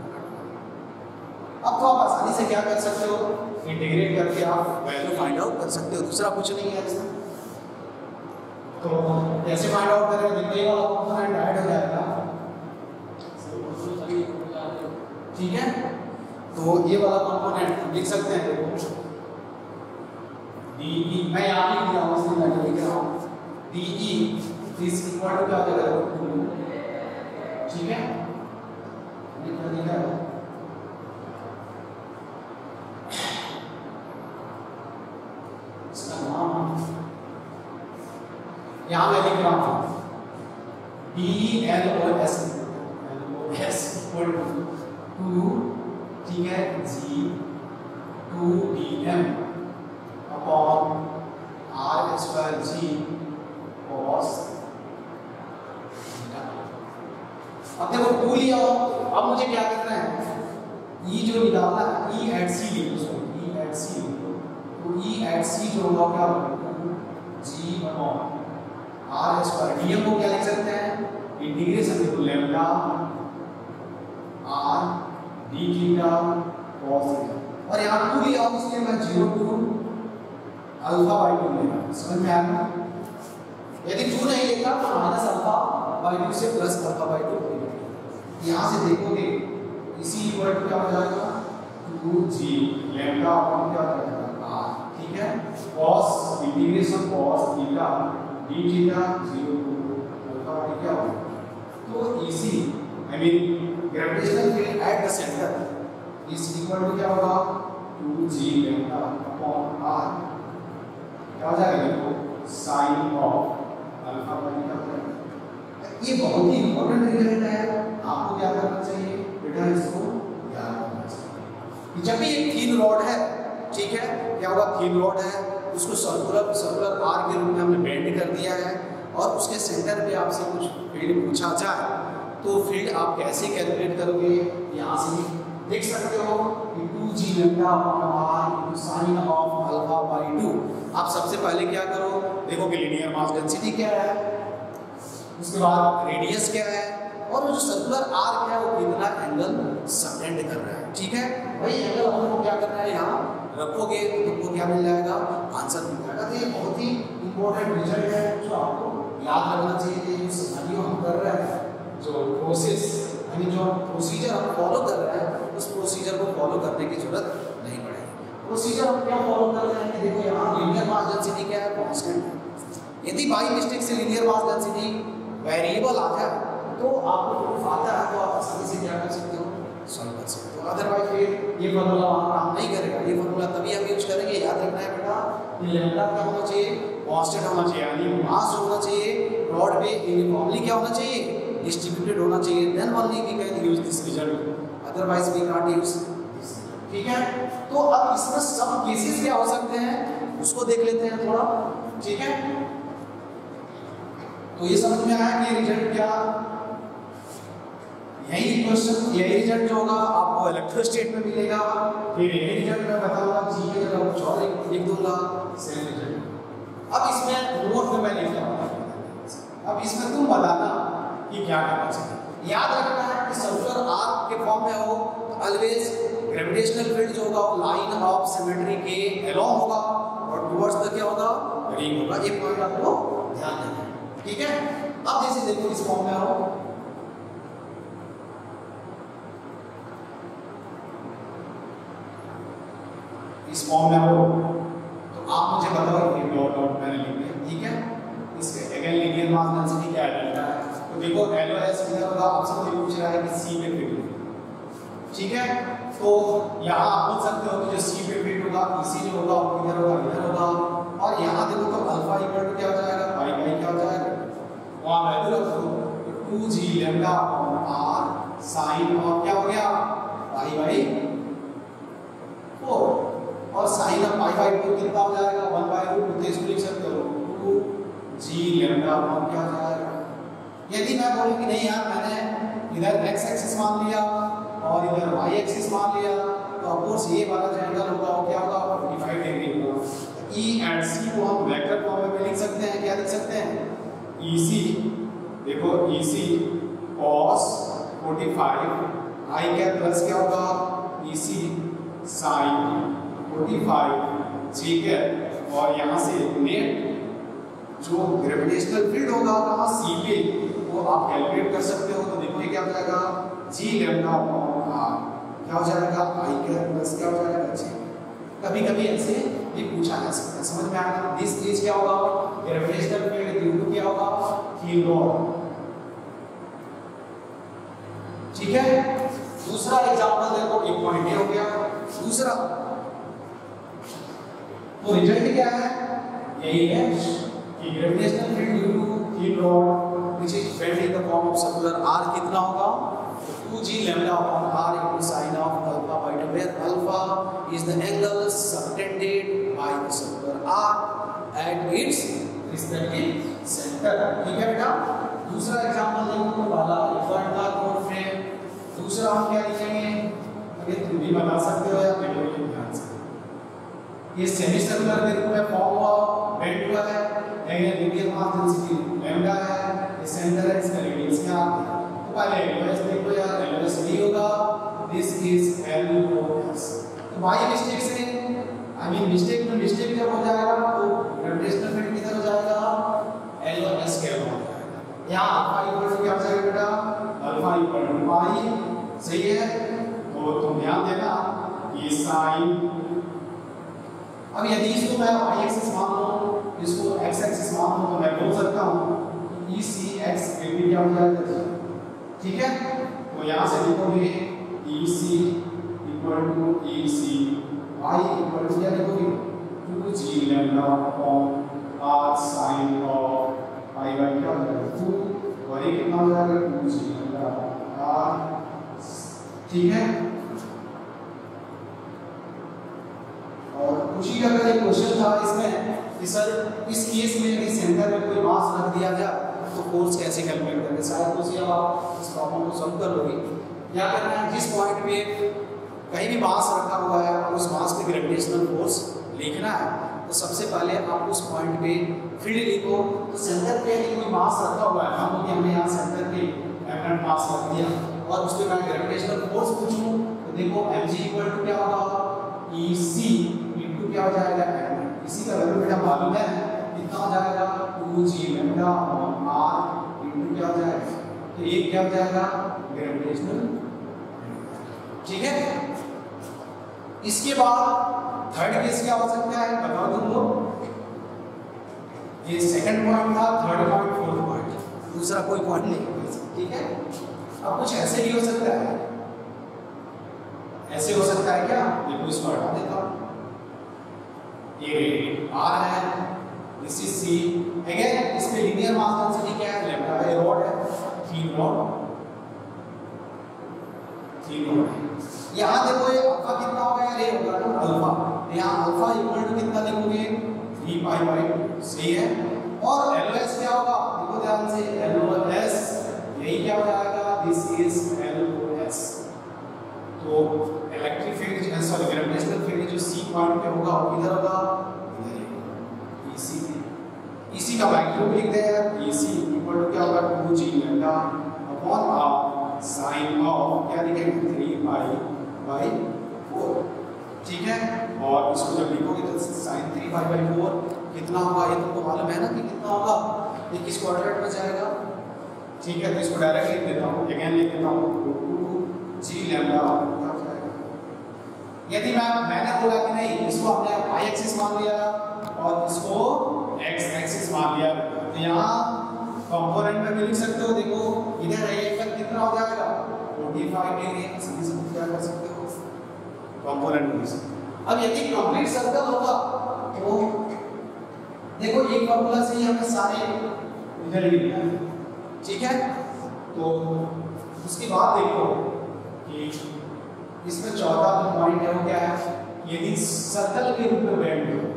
अब तो आप आसानी से क्या कर सकते हो, इंटीग्रेट करके आप वैल्यू फाइंड आउट कर सकते हो, दूसरा कुछ नहीं है इसमें। तो कैसे फाइंड आउट करेंगे, देखो ये वाला कंपोनेंट ऐड हो जाएगा, ठीक है। तो ये वाला कंपोनेंट लिख सकते हैं, देखो डी ई, मैं यहाँ लिख रहा हूँ इसलिए मैं लिख रहा हूँ D E is equal to क्या हो जाएगा, ठीक है, लिखा लिखा है यहाँ मैं लिख रहा हूँ D L O S L O S equal to, ठीक है, G two D M upon are square G cos. अब देखो टू लिया, अब मुझे क्या करना है, ई जो निकालना है, ई एट सी लिखो, सॉरी ई एट सी, तो ई एट सी जो होगा क्या होगा, G upon are square, DM को क्या लिख सकते हैं, इंटीग्रेशन देखो lambda R D theta cos theta, और यहाँ टू लिया हूँ इसलिए मैं zero to alpha by two लेगा। समझ में आया? यदि टू नहीं लेगा तो माइनस अल्फा बाई टू से प्लस अल्फा बाई टू लेगा। यहाँ से देखोगे इसी इक्वल टू क्या हो जाएगा, टू जी लैम्डा अपॉन क्या हो जाएगा आर, ठीक है, cos integration cos theta D theta zero to alpha by क्या होगा। तो इसी I mean gravitational field at the centre is equal to क्या होगा, two G lambda upon R, क्या हो जाएगा, देखो साइन ऑफ अल्फा बाई क्या हो जाएगा। ये बहुत ही इंपॉर्टेंट रिजल्ट है, आपको क्या करना चाहिए बेटा, इसको याद रखना चाहिए। जब भी एक थीन रॉड है, ठीक है, क्या होगा, थीन रॉड है, उसको सर्कुलर सर्कुलर आर के रूप में हमने बेंड कर दिया है, और उसके सेंटर पे आपसे कुछ फील्ड पूछा जाए तो फील्ड आप कैसे कैलकुलेट करोगे, यहाँ से देख सकते हो कि two G lambda upon R into sine of alpha by two. आप सबसे पहले क्या करो, देखो कि लीनियर मास डेंसिटी क्या है, उसके बाद रेडियस क्या है, और वो जो सर्कुलर आर्क है वो कितना एंगल सबटेंड कर रहा है, ठीक है। वही एंगल हमको क्या करना है, यहाँ रखोगे तो तुमको क्या मिल जाएगा, आंसर मिल जाएगा। तो ये बहुत ही इंपॉर्टेंट रिजल्ट है जो आपको याद रखना चाहिए। जो सिनेरियो हम कर रहे हैं, जो प्रोसेस यानी जो प्रोसीजर हम फॉलो कर रहे हैं, उस प्रोसीजर को फॉलो करने की जरूरत नहीं पड़ेगी। प्रोसीजर हम क्या फॉलो कर रहे हैं कि देखो यहाँ लीनियर मास डेंसिटी क्या है, कांस्टेंट है। यदि बाई मिस्टेक से लीनियर मास डेंसिटी वेरिएबल आ जाए तो आपको प्रूफ आता है, तो आप आसानी से क्या कर सकते हो, सॉल्व कर सकते हो। अदरवाइज फिर ये फॉर्मूला वहाँ काम नहीं करेगा। ये फॉर्मूला तभी हम यूज करेंगे, याद रखना है बेटा, ये लैम्डा क्या होना चाहिए, कांस्टेंट होना चाहिए, यानी मास होना चाहिए, रॉड पे यूनिफॉर्मली क्या होना चाहिए, डिस्ट्रीब्यूटेड होना चाहिए, then only we can use this result, otherwise we can't use this. ठीक है, तो अब इसमें सब केसेस क्या हो सकते हैं उसको देख लेते हैं थोड़ा, ठीक है। तो ये समझ में आया कि रिजल्ट क्या, यही क्वेश्चन यही रिजल्ट जो होगा आपको इलेक्ट्रोस्टेट में मिलेगा। फिर यही रिजल्ट मैं बताऊंगा, जी के जगह कुछ और लिख दूंगा, सेम रिजल्ट। अब इसमें नोट में मैं लिख रहा हूँ, अब इसमें तुम बताना कि क्या करना चाहिए। याद रखना है कि सर्कुलर आर्क के फॉर्म में हो तो ऑलवेज ग्रेविटेशनल फील्ड जो होगा वो लाइन ऑफ सिमेट्री के अलोंग होगा और टुवर्ड्स द क्या होगा, रिंग होगा। ये पॉइंट आपको ध्यान देना है, ठीक है। अब जैसे देखो इस फॉर्म में आओ, इस फॉर्म में हो तो आप मुझे बताओ, ये डॉट डॉट मैंने लिख दिया, ठीक है। इसके अगेन लीनियर मास डेंसिटी क्या डेल्टा है, तो देखो एलओएस किधर होगा, आपसे मुझे पूछ रहा है कि सी पे फिट होगा, ठीक है। तो यहाँ आप बोल सकते हो कि जो सी पे फिट होगा, इसी जो होगा वो किधर होगा, इधर होगा। और यहाँ देखो तो अल्फा इक्वल टू क्या हो जाएगा, पाई बाई क्या हो जाएगा, वहाँ वैल्यू रखो तो two G lambda upon R sine of क्या हो गया, पाई बाई फोर। और sine of pi by four कितना हो जाएगा, वन बाई रूट टू, तो इसको लिख सकते हो टू जी लैम्डा अपॉन क्या हो जाएगा। यदि मैं बोलूं कि नहीं यार मैंने इधर एक्स एक्सिस मान लिया और इधर वाई एक्सिस मान लिया, तो ऑफ कोर्स ये वाला जो एंगल होगा वो क्या होगा, फोर्टी फाइव डिग्री होगा। ई एंड सी को हम वेक्टर फॉर्म में लिख सकते हैं, क्या लिख सकते हैं, ई सी, देखो E C cos forty five, I क्या प्लस क्या होगा, E C sin forty five, ठीक है। और यहाँ से नेट जो ग्रेविटेशनल फील्ड होगा कहाँ, सी पे, वो आप कैलकुलेट कर सकते हो। तो देखो ये क्या हो जाएगा, जी लैम्डा अपॉन आर क्या हो जाएगा, आई क्या प्लस क्या हो जाएगा, जी। कभी कभी ऐसे ये पूछा जा सकता है, समझ में आएगा। दिस इज क्या होगा, ग्रेविटेशनल फील्ड ड्यू टू क्या होगा, कीलोड, ठीक है। दूसरा एग्जांपल देखो, एक पॉइंट ये हो गया। दूसरा तो रिजल्ट क्या है, यही है कि ग्रेविटेशनल फील्ड ड्यू टू कीलोड which is failed in the form of circular R कितना होगा, two G lambda upon R equal sine of alpha by two, where alpha is the angle subtended by the circular arc at its respective centre, ठीक है बेटा। दूसरा example देखो, तो पहला equal था कोड फ्रेम, दूसरा हम क्या लिखेंगे, अगर तुम भी बता सकते हो या मैं बोलूं ध्यान से, ये सेमी सर्कुलर के रूप में फॉर्म हुआ, बेंड हुआ है, ये लीनियर मास डेंसिटी लैम्डा है, ये सेंटर है, इसका रेडियस क्या है। तो पहले एलओएस देखो यार, एलओएस नहीं होगा, दिस इज एलओएस। तो बाई मिस्टेक से, आई मीन मिस्टेक में मिस्टेक जब हो जाएगा तो ग्रेविटेशनल फील्ड किधर हो जाएगा, एलओएस के अलावा हो जाएगा। यहाँ अल्फा इक्वल टू क्या हो जाएगा बेटा, अल्फा इक्वल टू पाई, सही है। तो तुम ध्यान देना ये साइन, अब यदि इसको मैं y एक्सिस मान लूं, इसको x एक्सिस मान लूं, तो मैं बोल सकता हूं e c x will be क्या हो जाएगा, ठीक है। तो यहां से लिखोगे e c equal to e c, y equal to क्या लिखोगे, two G lambda upon r sin of pi by क्या हो जाएगा, टू, और ये कितना हो जाएगा, टू जी लैम्डा r, ठीक है। और खुशी का अगर एक क्वेश्चन था इसमें कि सर इस केस में यदि सेंटर में कोई मास रख दिया जाए तो फोर्स कैसे कैलकुलेट करेंगे, शायद उसी अब आप इस प्रॉब्लम को सॉल्व कर लोगे। क्या करना है, जिस पॉइंट पे कहीं भी मास रखा हुआ है और उस मास पे ग्रेविटेशनल फोर्स लिखना है, तो सबसे पहले आप उस पॉइंट पे फील्ड लिखो। तो सेंटर पे यदि कोई मास रखा हुआ है, हम लोग हमने यहाँ सेंटर पे एमएन मास रख दिया और उस पे मैं ग्रेविटेशनल फोर्स पूछूं, तो देखो mg इक्वल टू क्या होगा, ec इनटू क्या हो जाएगा, इसी का वैल्यू बेटा मालूम है कितना हो जाएगा, two G lambda upon r into क्या हो जाएगा, तो ये क्या हो जाएगा, ग्रेविटेशनल, ठीक है। इसके बाद थर्ड केस क्या हो सकता है, बताओ तुम लोग। ये सेकंड पॉइंट था, थर्ड पॉइंट, फोर्थ पॉइंट, दूसरा कोई पॉइंट नहीं, ठीक है। अब कुछ ऐसे भी हो सकता है, ऐसे हो सकता है क्या, देखो इसको हटा देता हूं, ये R है, दिस इज C, अगेन इसमें लीनियर मास डेंसिटी क्या है, लैम्डा बाय रॉड है, थ्री रॉड, थ्री रॉड। यहाँ देखो ये अल्फा कितना होगा यार, ये होगा ना अल्फा, यहाँ अल्फा इक्वल टू कितना लिखोगे, थ्री पाई बाय टू, सही है। और एलओएस क्या होगा, देखो ध्यान से, एलओएस यही क्या हो जाएगा, दिस इज एलओएस। तो electric field, sorry gravitational field जो सी पॉइंट पे होगा वो किधर होगा, इधर ही, इसी पे, वैल्यू लिख दे यार, AC इक्वल टू क्या होगा two G lambda upon R sine of क्या लिखेंगे थ्री पाई बाई फोर, ठीक है। और इसको जब लिखोगे तो sine three pi by four कितना होगा, ये तुमको मालूम है ना कि कितना होगा, ये किस क्वाड्रेंट में जाएगा, ठीक है। तो इसको डायरेक्ट लिख देता हूँ, अगेन लिख देता हूँ टू जी लैम्डा क्या हो जाएगा। यदि मैं मैंने बोला कि नहीं इसको हमने वाई एक्सिस मान लिया और इसको एक्स एक्सिस मान लिया, तो यहाँ कंपोनेंट में भी लिख सकते हो, देखो इधर एंगल कितना हो जाएगा पैंतालीस डिग्री, सीधी सीधी क्या कर सकते हो कंपोनेंट में। अब यदि कंप्लीट सर्कल होगा तो देखो एक फार्मूला से ही हमें सारे रिजल्ट मिलना है, ठीक है। तो उसके बाद देखो कि इसमें चौथा पॉइंट है वो क्या है, यदि सर्कल के रूप में बेंड हो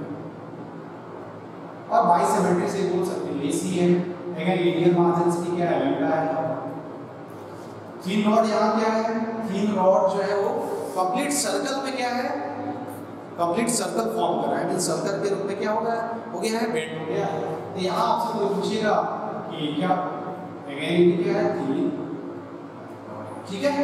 और बाई सिमेट्री से बोल सकते हैं एसी है, अगर लीनियर मार्जिन की क्या है लैम्डा है। थिन रॉड यहाँ क्या है, थिन रॉड जो है वो कंप्लीट सर्कल में क्या है, कंप्लीट सर्कल फॉर्म कर रहा है, मीन सर्कल के रूप में क्या होगा हो गया है बेंड हो गया। तो यहाँ आपसे कोई पूछेगा कि क्या अगेन क्या है थिन, ठीक है।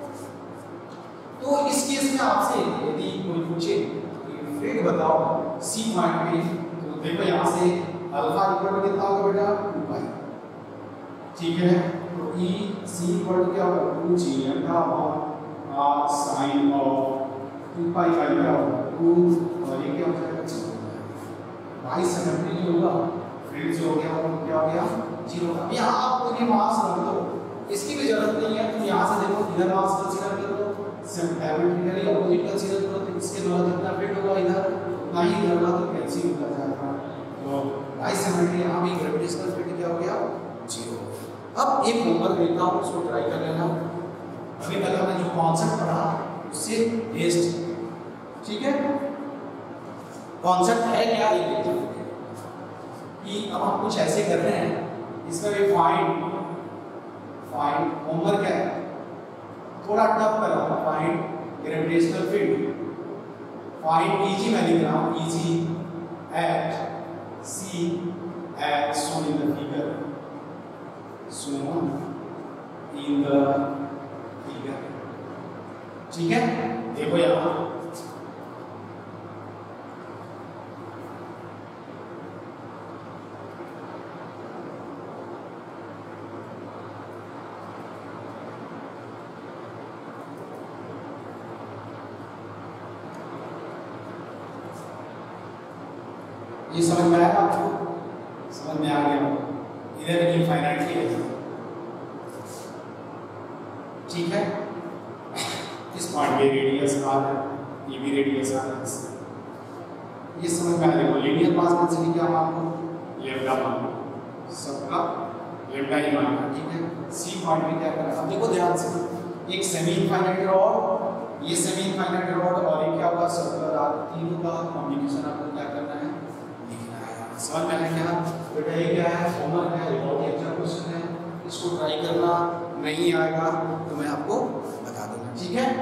तो इस केस में आपसे यदि कोई पूछे कि फिट बताओ सी पॉइंट पे, तो देखो यहाँ से अल्फा इक्वल टू कितना होगा बेटा टू पाई, ठीक है। तो ई सी इक्वल टू क्या होगा two G lambda upon R sine of two pi by क्या होगा टू, और ये क्या हो जाएगा बाई सिमेट्री जो होगा फिर जो हो गया वो क्या हो गया जीरो। अब यहाँ आपको ये मास रख दो, इसकी भी जरूरत नहीं है, तो यहाँ से देखो इधर मास कंसीडर कर लो, डायमेट्रिकली अपोजिट कंसीडर करो, तो इसके द्वारा जितना फिट होगा इधर उतना ही इधर होगा, तो कैंसिल होता जाएगा। तो बाई सिमेट्री यहाँ भी ग्रेविटेशनल फिट क्या हो गया जीरो। अब एक होमवर्क देता हूँ, उसको ट्राई कर लेना, अभी तक हमने जो कॉन्सेप्ट पढ़ा उससे बेस्ड, ठीक है। कॉन्सेप्ट है क्या ये देखते हैं कि अब हम कुछ ऐसे कर रहे हैं, इसमें भी फाइंड फाइंड होमवर्क है, थोड़ा टफ कर रहा हूँ, find gravitational field, find E G मैं लिख रहा हूँ E G at C at shown in the figure, shown in the figure, ठीक है। देखो यहाँ ये समझ में आया आपको, समझ में आ गया, इधर इनफाइनाइटली है, ठीक है। इस पॉइंट पे रेडियस आर है, ये भी रेडियस आर है, ये समझ में आ गया। लीनियर मास डेंसिटी क्या मान लो लैम्डा मान लो, सबका लैम्डा ही मान लो, ठीक है। सी पॉइंट पे क्या करना, अब देखो ध्यान से, एक सेमी इनफाइनाइट रॉड, ये सेमी इनफाइनाइट रॉड और एक क्या होगा सर्कुलर आर्क, तीनों का कॉम्बिनेशन आपको क्या करना है लिखना है। समझ में आया क्या बेटा, ये क्या है होमवर्क है, बहुत ही अच्छा क्वेश्चन है, इसको ट्राई करना, नहीं आएगा तो मैं आपको बता दूंगा, ठीक है।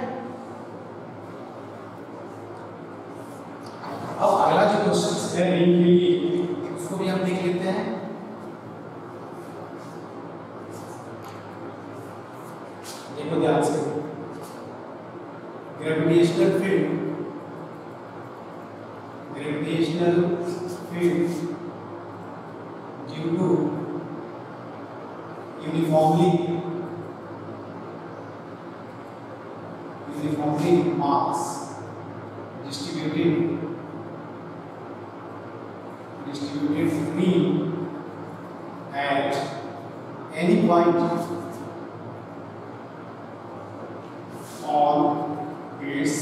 अब अगला जो क्वेश्चन है रिंग के लिए, उसको भी हम देख लेते हैं। देखो ध्यान से, gravitational field, gravitational field due to uniformly uniformly mass distributed distributed free at any point on its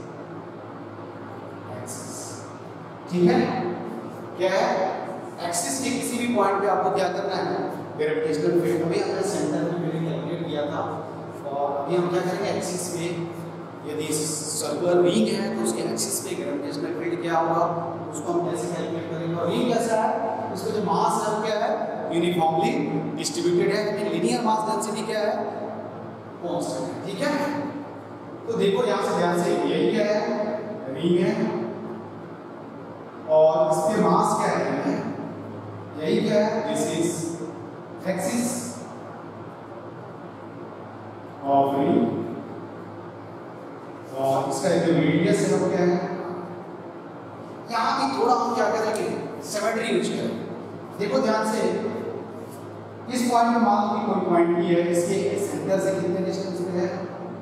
axis, ठीक है। क्या है एक्सिस के किसी भी पॉइंट पे आपको क्या करना है ग्रेविटेशनल फील्ड, अभी हमने सेंटर में वैल्यू कैलकुलेट किया था, और अभी हम क्या करेंगे एक्सिस पे, यदि सर्कुलर रिंग है तो उसके एक्सिस पे ग्रेविटेशनल फील्ड क्या होगा उसको हम कैसे कैलकुलेट करेंगे। और रिंग कैसा है, उसका जो मास है क्या है यूनिफॉर्मली डिस्ट्रीब्यूटेड है, लेकिन लीनियर मास डेंसिटी क्या है कांस्टेंट है, ठीक है। तो देखो यहाँ से ध्यान से, यही क्या है रिंग है और इसके मास क्या है यही क्या है, this is axis of ring और इसका जो रेडियस है वो क्या है, यहाँ भी थोड़ा हम क्या करेंगे, सिमेट्री यूज करेंगे। देखो ध्यान से, इस पॉइंट में मान लो कि कोई पॉइंट भी है, इसके सेंटर से कितने डिस्टेंस पे है,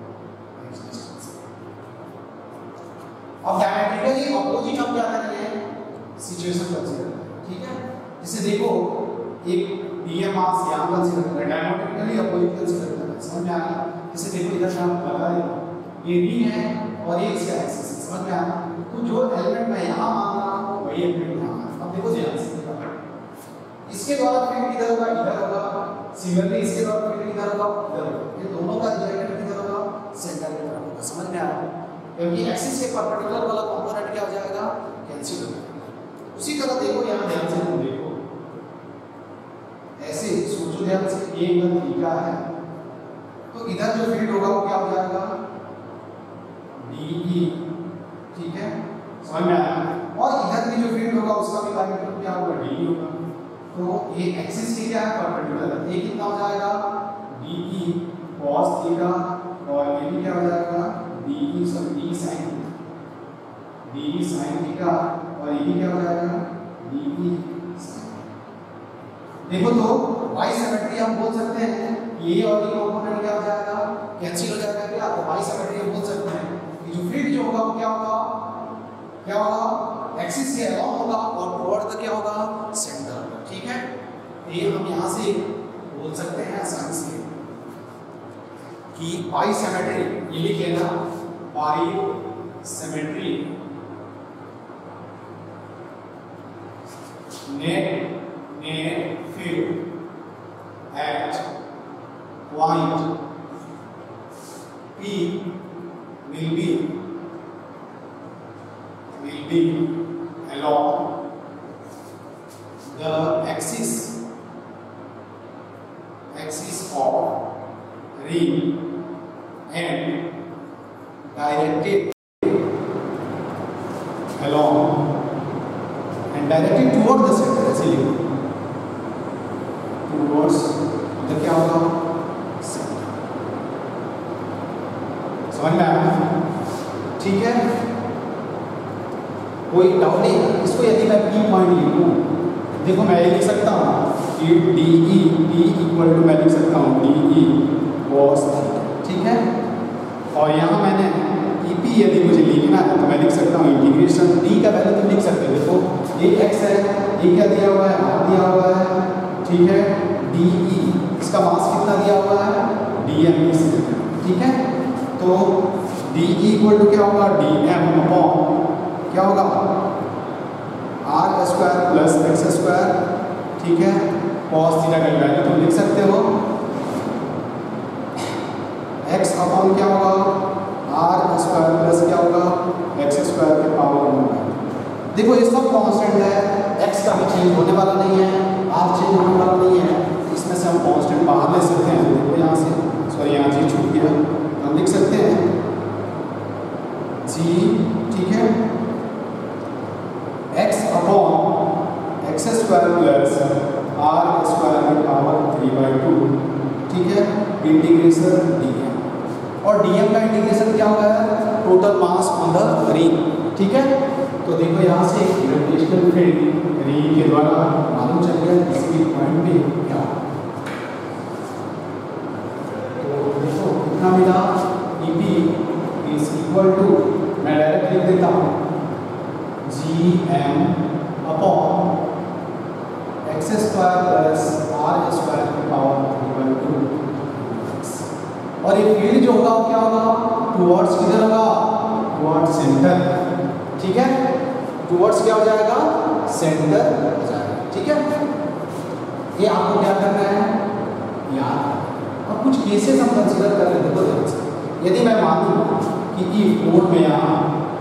अब डायमेट्रिकली अपोजिट हम क्या करेंगे, सिचुएशन कंसीडर करें, ठीक है। जैसे देखो एक डीएम मास यहाँ कंसीडर करें, डायमेट्रिकली अपोजिट कंसीडर करें, समझ में आ गया। जैसे देखो इधर से आप लगा रहे हो, ये रिंग है और ये इसका एक्सिस है, समझ में आ गया। तो जो एलिमेंट मैं यहाँ मान रहा हूँ वही एलिमेंट यहाँ है। अब देखो ध्यान से, इसके द्वारा फील्ड किधर होगा, इधर होगा, सिमिलरली इसके द्वारा फील्ड किधर होगा, इधर होगा। ये दोनों का रिजल्टेंट किधर होगा, सेंटर की तरफ होगा, समझ में आ रहा है। क्योंकि एक्सिस के परपेंडिकुलर वाला कंपोनेंट क्या हो जाएगा, कैंसिल हो जाएगा। उसी तरह देखो यहाँ ध्यान से तुम देखो, ऐसे सोचो ध्यान से, ये एंगल थीटा है तो इधर जो फील्ड होगा वो क्या हो जाएगा, डीई, ठीक है, समझ में आया। और इधर भी जो फील्ड होगा उसका भी मैग्नीट्यूड क्या होगा, डीई होगा। तो ये एक्सिस की क्या है, परपेंडिकुलर, ये कितना हो जाएगा, डीई cos थीटा, और ये भी क्या हो जाएगा, DE sorry D sin DE sin theta, और ये भी क्या हो जाएगा, डीई sin। देखो तो वाई सिमेट्री हम बोल सकते हैं, ये और ये कंपोनेंट क्या हो जाएगा, कैंसिल हो जाएगा क्या। तो वाई सिमेट्री हम बोल सकते हैं कि जो फील्ड जो होगा वो क्या होगा, क्या होगा, एक्सिस के अलोंग होगा और टुवर्ड द क्या होगा, सेंटर, ठीक है। ये हम यहाँ से बोल सकते हैं आसानी से कि बाई सिमेट्री, ये लिख लेना, by symmetry net net field at point P will be will be along the axis axis of ring and directed along and directed toward the center, ऐसे लिखो, towards the क्या होगा, center, समझ में आया, ठीक है। कोई डाउट नहीं। इसको यदि मैं पी पॉइंट लिखूं, देखो मैं ये लिख सकता हूँ कि D E D equal to मैं लिख सकता हूँ डी ई cos थीटा, ठीक है। और यहाँ मैंने ई पी यदि मुझे लिखना है तो मैं लिख सकता हूँ इंटीग्रेशन डी का वैल्यू तुम लिख सकते हो। देखो ये एक्स है, ये क्या दिया हुआ है, आर दिया हुआ है, ठीक है। डी ई इसका मास कितना दिया हुआ है, डी एम, ठीक है। तो डी ई इक्वल टू क्या होगा, डी एम अपॉन क्या होगा, R square plus x square, ठीक है। कॉस थीटा का वैल्यू तुम लिख सकते हो, एक्स अपॉन क्या होगा, आर स्क्वायर प्लस क्या होगा, एक्स स्क्वायर के पावर वन। देखो ये सब कांस्टेंट है, एक्स का भी चेंज होने वाला नहीं है, आर चेंज होने वाला नहीं है, इसमें से हम कांस्टेंट बाहर ले सकते हैं। देखो यहाँ से, सॉरी यहाँ जी छूट गया, हम लिख सकते हैं जी, ठीक है, x upon x square plus are square की पावर थ्री बाई टू, ठीक है, इंटीग्रेशन डी एम। और डी एम का इंटीग्रेशन क्या होगा, total mass on the ring, ठीक है। तो देखो यहाँ से ग्रेविटेशनल फील्ड रिंग के द्वारा मालूम चल गया किसी पॉइंट पे क्या। तो देखो कितना मिला, E P is equal to, मैं डायरेक्ट लिख देता हूँ G M upon x square plus are square की पावर थ्री बाई टू। और ये फील्ड जो होगा वो क्या होगा, टुवर्ड्स किधर होगा, टुवर्ड्स सेंटर, ठीक है। टुवर्ड्स क्या हो जाएगा, सेंटर हो जाएगा, ठीक है। ये आपको क्या करना है, याद। अब कुछ केसेस हम कंसीडर कर रहे थे। यदि मैं मानूं कि इफ कोड में यहाँ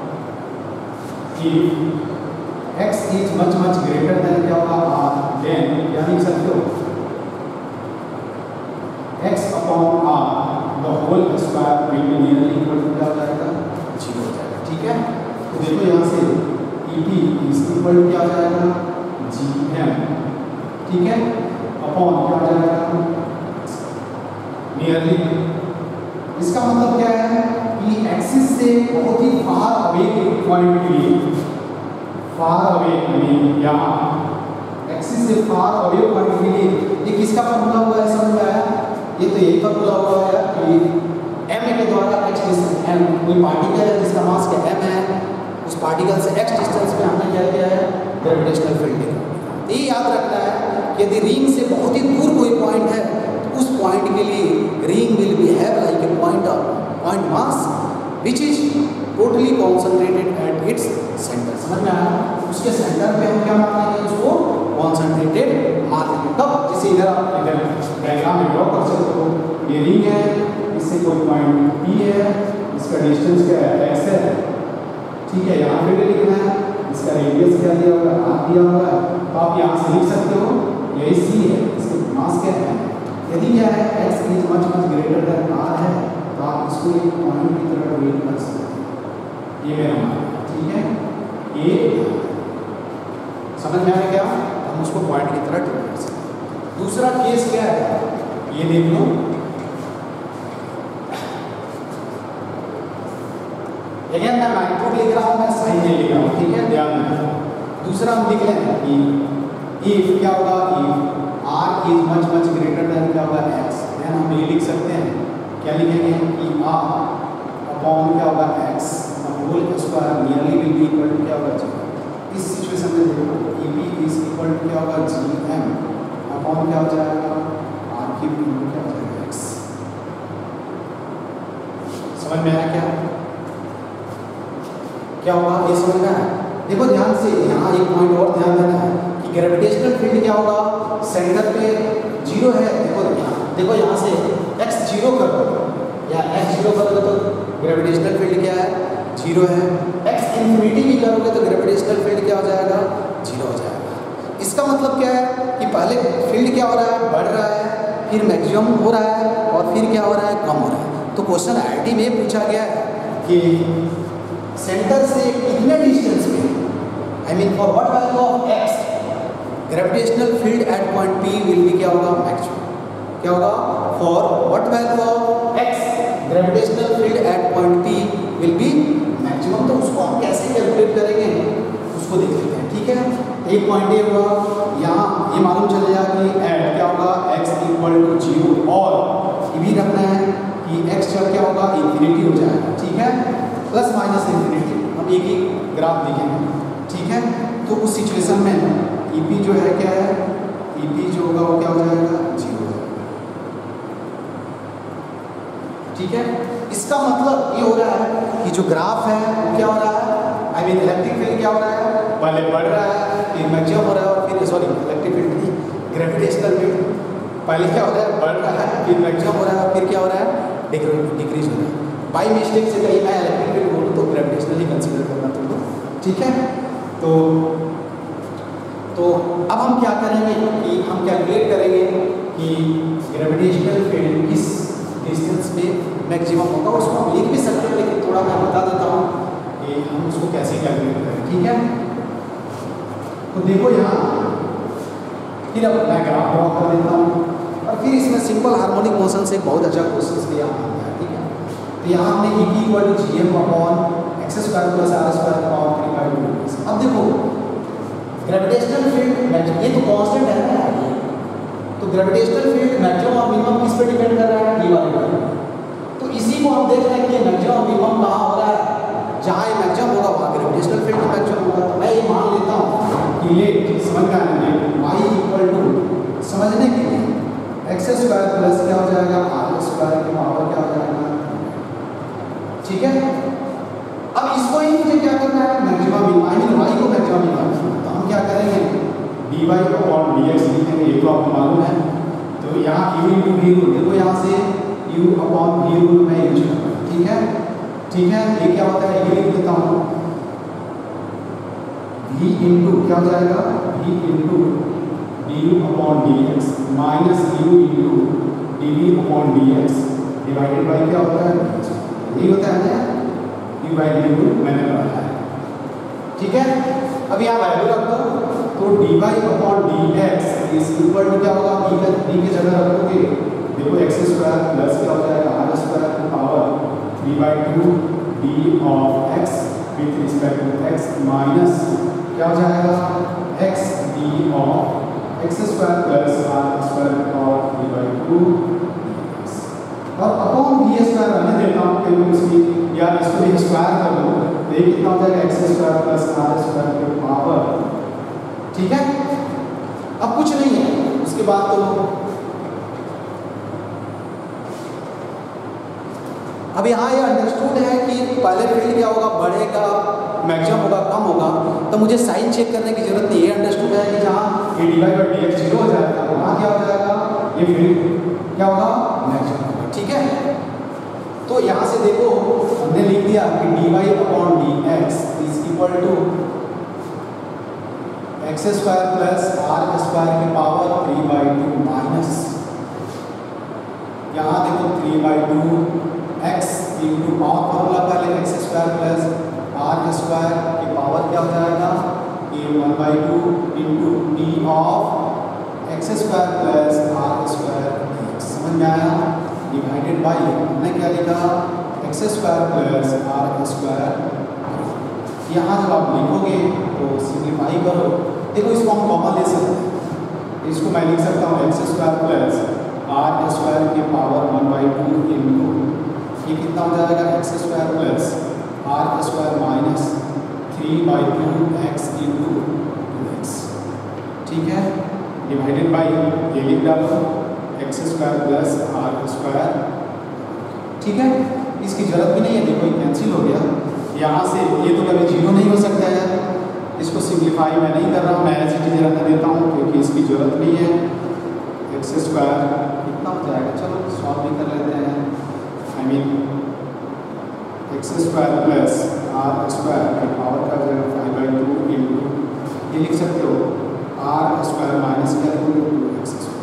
if x is much much greater than क्या होगा r, then क्या लिख सकते हो, x upon r the whole square will be nearly equal to क्या हो जाएगा, जीरो हो जाएगा, ठीक है। तो देखो यहाँ से E P is equal to क्या हो जाएगा, G M ठीक है, अपॉन क्या हो जाएगा नियरली। इसका मतलब क्या है कि एक्सिस से बहुत ही फार अवे के पॉइंट के लिए, फार अवे यानी यहाँ एक्सिस से फार अवे पॉइंट के लिए ये किसका फॉर्मूला हुआ है समझ में आया? ये तो यही फॉर्मूला हुआ है कि एम के द्वारा एक्स डिस्टेंस, एम कोई पार्टिकल है जिसका मास क्या एम है, उस पार्टिकल से एक्स डिस्टेंस पे हमने क्या किया है ग्रेविटेशनल फील्ड लिखा। ये याद रखना है कि यदि रिंग से बहुत ही दूर कोई पॉइंट है तो उस पॉइंट के लिए ring will be have like a point of point mass which is totally concentrated at its centre. समझ में आया? उसके सेंटर पे हम क्या मानेंगे उसको कॉन्सेंट्रेटेड मानेंगे। कब? जैसे इधर आप इधर डायग्राम में ड्रॉ कर सकते हो, ये रिंग है, इससे कोई पॉइंट पी है, इसका डिस्टेंस क्या है एक्स है, ठीक है, यहाँ पे लिखना है, इसका रेडियस क्या दिया होगा आर दिया होगा, तो आप यहाँ से लिख सकते हो यही सी है, इसके मास क्या है, यदि क्या है X is much much greater than R है तो आप इसको एक पॉइंट की तरह ट्रीट कर सकते हैं। ये मेरा मान है, ठीक है, ये समझ में आया क्या? हम उसको पॉइंट की तरह ट्रीट कर सकते हैं। दूसरा केस क्या है ये देख लो, अगेन मैं मैग्नीट्यूड लिख रहा हूँ, मैं साइन नहीं लिख रहा हूँ, ठीक है, ध्यान रखना। दूसरा हम लिख लें कि इफ क्या होगा, if R is much much greater than क्या होगा एक्स, देन हम ये लिख सकते हैं, क्या लिखेंगे कि आर अपॉन क्या होगा X whole square nearly will be equal to क्या होगा जी। इस सिचुएशन में देखो E P is equal to क्या होगा जी एम अपॉन क्या हो जाएगा आर क्यूब इनटू क्या हो जाएगा एक्स। समझ में आया क्या क्या होगा? ये समझ में आया? देखो ध्यान से, यहाँ एक पॉइंट और ध्यान देना है कि ग्रेविटेशनल फील्ड क्या होगा, सेंटर पे जीरो है। देखो यहाँ देखो यहाँ से एक्स जीरो कर दो या एक्स जीरो करोगे तो ग्रेविटेशनल फील्ड क्या है जीरो है, एक्स इन्फिनिटी भी करोगे तो ग्रेविटेशनल फील्ड क्या हो जाएगा जीरो हो जाएगा। इसका मतलब क्या है कि पहले फील्ड क्या हो रहा है बढ़ रहा है, फिर मैक्सिमम हो रहा है और फिर क्या हो रहा है कम हो रहा है। तो क्वेश्चन आई आई टी में पूछा गया है कि सेंटर से कितने डिस्टेंस पे, I mean for what value of X gravitational field at point P will be क्या होगा मैक्सिमम, क्या होगा for what value of X gravitational field at point P will be maximum. तो उसको हम कैसे कैलकुलेट करेंगे उसको देख लेते हैं, ठीक है। एक पॉइंट ये हुआ, यहाँ ये मालूम चलेगा कि एट क्या होगा एक्स इक्वल टू जीरो, और ये भी रखना है कि एक्स जब क्या होगा इन्फिनिटी हो जाएगा, ठीक है, प्लस माइनस इन्फिनिटी। हम एक ही ग्राफ देखेंगे, ठीक है। तो उस सिचुएशन में ई पी जो है क्या है, ई पी जो होगा वो क्या हो जाएगा जीरो, ठीक है। इसका मतलब ये हो रहा है कि जो ग्राफ है वो क्या हो रहा है, आई मीन इलेक्ट्रिक फील्ड क्या हो रहा है पहले बढ़ रहा है फिर मैक्सिमम हो रहा है और फिर सॉरी इलेक्ट्रिक फील्ड नहीं ग्रेविटेशनल फील्ड पहले क्या हो रहा है बढ़ रहा है फिर मैक्सिमम हो रहा है फिर क्या हो रहा है डिक्रीज हो रहा है। बाई मिस्टेक से कहीं मैं इलेक्ट्रिक फील्ड बोलूँ तो ग्रेविटेशनल ही कंसिडर करना तुमको, ठीक है। तो तो अब हम क्या करेंगे कि हम कैलकुलेट करेंगे कि ग्रेविटेशनल फील्ड किस डिस्टेंस पे मैक्सिमम होगा। उसको हम लिख भी सकते हैं लेकिन थोड़ा मैं बता देता हूँ कि हम उसको कैसे कैलकुलेट करें, ठीक है। तो देखो यहाँ फिर अब मैं ग्राफ ड्रॉ कर देता हूँ और फिर इसमें सिंपल हार्मोनिक मोशन से एक बहुत अच्छा क्वेश्चन दिया है, ठीक है। तो यहाँ हमने E P equal to G M upon x square plus are square upon three by two. अब देखो ग्रेविटेशनल फील्ड ये तो कांस्टेंट है ना, तो ग्रेविटेशनल फील्ड मैक्सिमम और मिनिमम किस पे डिपेंड कर रहा है ये वाले पर। तो इसी को हम देख रहे हैं कि मैक्सिमम और मिनिमम कहाँ हो रहा है, जहाँ ये मैक्सिमम होगा वहाँ ग्रेविटेशनल फील्ड मैक्सिमम होगा। तो मैं ये मान लेता हूँ कि लेट समझ में आने वाई इक्वल टू समझने के लिए एक्स स्क्वायर प्लस क्या हो जाएगा आर स्क्वायर के पावर क्या हो जाएगा, ठीक है। अब इसको ही मुझे क्या करना है मैक्सिमम आई मीन वाई को मैक्सिमम निकालना है। तो हम क्या करेंगे D Y upon D X लिखेंगे, ये तो आपको मालूम है। तो यहाँ यू इंटू वी रूल देखो यहाँ से यू अपॉन वी रूल मैं यूज करता हूँ, ठीक है ठीक है। ये क्या होता है ये लिख देता हूँ v इंटू क्या हो जाएगा v into D U upon D X minus U into D V upon D X divided by क्या होता है यही होता है ना डी बाई डी यू मैंने बताया है, ठीक है। अब यहाँ वैल्यू रख दो तो D Y upon D x is equal to क्या होगा, बी का बी की जगह रखोगे, देखो एक्स स्क्वायर प्लस क्या हो जाएगा आर स्क्वायर की power three by two d of x with respect to x minus क्या हो जाएगा x d of x square plus are square की पावर थ्री बाई टू और अपॉन बी स्क्वायर रहने देता हूँ क्योंकि उसकी या इसको भी स्क्वायर कर दो तो ये कितना हो जाएगा x square plus are square की पावर, ठीक है। अब कुछ नहीं है उसके बाद तो अब यहाँ ये अंडरस्टूड है कि पहले फील्ड क्या होगा, बढ़ेगा, मैक्सिमम होगा, कम होगा, तो मुझे साइन चेक करने की जरूरत नहीं है। अंडरस्टूड है कि जहाँ ये d y by d x zero हो जाएगा वहाँ क्या हो जाएगा, ये फील्ड क्या होगा, मैक्सिमम होगा, ठीक है। तो यहाँ से देखो हमने लिख दिया कि d Y upon D x is equal to x square plus are square की power three by two minus यहाँ देखो three by two x into power formula पहले x square plus are square की पावर क्या हो जाएगा ये one by two into d of x square plus are square, समझ में आया, डिवाइडेड बाई हमने क्या लिखा x square plus are square. यहाँ जब आप लिखोगे तो सिंप्लीफाई करो, देखो इसको हम कॉमन ले सकते हैं, इसको मैं लिख सकता हूँ x square plus are square की power one by two into ये कितना हो जाएगा x square plus are square minus three by two x into x, ठीक है, डिवाइडेड बाई ये लिख डालो x square plus are square, ठीक है। इसकी जरूरत भी नहीं है, देखो ये कैंसिल हो गया, यहाँ से ये तो कभी जीरो नहीं हो सकता है, इसको सिंप्लीफाई मैं नहीं कर रहा हूँ, मैं एज इट इज रहने देता हूँ क्योंकि इसकी जरूरत नहीं है। एक्स स्क्वायर कितना हो जाएगा, चलो सॉल्व भी कर लेते हैं, I mean x square plus are square की पावर का जो है फाइव बाई टू इंटू ये लिख सकते हो आर स्क्वायर माइनस क्या टू एक्स स्क्वायर,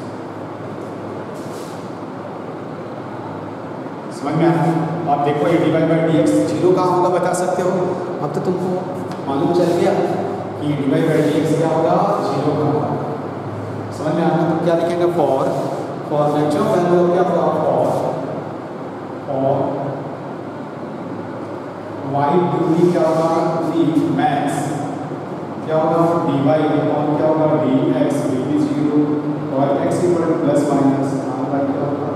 समझ में आया। आप देखो ये d y by d x zero कहाँ होगा बता सकते हो, अब तो तुमको मालूम चल गया कि d y by d x क्या होगा, जीरो का होगा, समझ में आया। तो क्या लिखेंगे फॉर फॉर मैक्सिमम वैल्यू क्या होगा, फॉर और वाई टू डी क्या होगा, डी मैक्स क्या होगा डी वाई अपॉन क्या होगा d x which is zero और x equal to plus minus r by क्या होगा।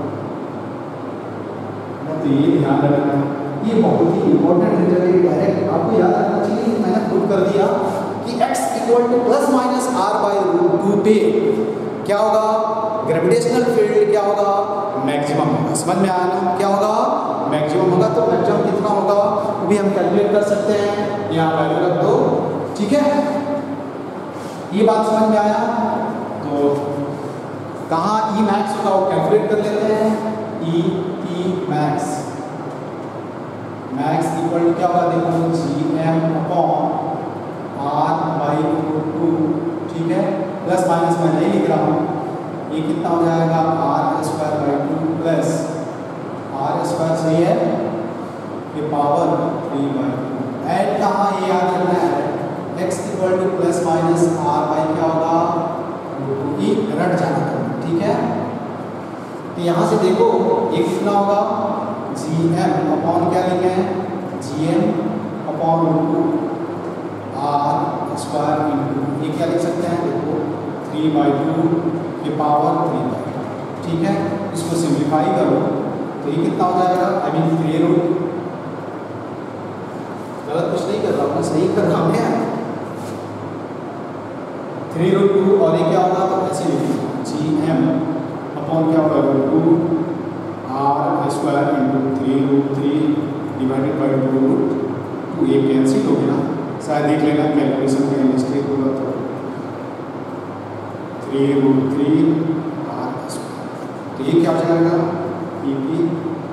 तो ये ध्यान रखना, ये बहुत ही इंपॉर्टेंट है, जब डायरेक्ट आपको याद रखना चाहिए, मैंने खुद कर दिया कि x equal to plus minus r by root two पे क्या होगा, ग्रेविटेशनल फील्ड क्या होगा, मैक्सिमम होगा, समझ में आया ना, क्या होगा, मैक्सिमम होगा। तो मैक्सिमम कितना होगा वो भी हम कैलकुलेट कर सकते हैं, यहाँ वैल्यू रख दो, ठीक है। ये बात समझ में आया, तो कहाँ ई मैक्स होगा वो कैलकुलेट कर लेते हैं, e e max max equal to क्या होगा, देखो g M upon r by root two, ठीक है, प्लस माइनस मैं नहीं लिख रहा हूँ, ये कितना हो जाएगा r square by two plus are square सही है, ये power three by two, add कहाँ ये याद रखना है, x equal to plus minus r by क्या होगा, ये रट जाना था, ठीक है। तो यहाँ से देखो ये कितना होगा, जी एम अपॉन क्या लिखे हैं, g M upon root two r square into ये क्या लिख सकते हैं, देखो थ्री बाई टू के पावर थ्री बाई टू, ठीक है। इसको सिंप्लीफाई करो तो ये कितना हो जाएगा, आई मीन थ्री रूट, गलत कुछ नहीं कर रहा हूँ, सही कर रहा हूँ, थ्री रूट टू और ये क्या होगा, तो ऐसे लिखिए जी एम अपॉन क्या होगा root two r square into three root three divided by two root two, ये कैंसिल हो गया, शायद देख लेना कैलकुलेशन में मिस्टेक होगा, तो three root three r square, तो ये क्या हो जाएगा पी पी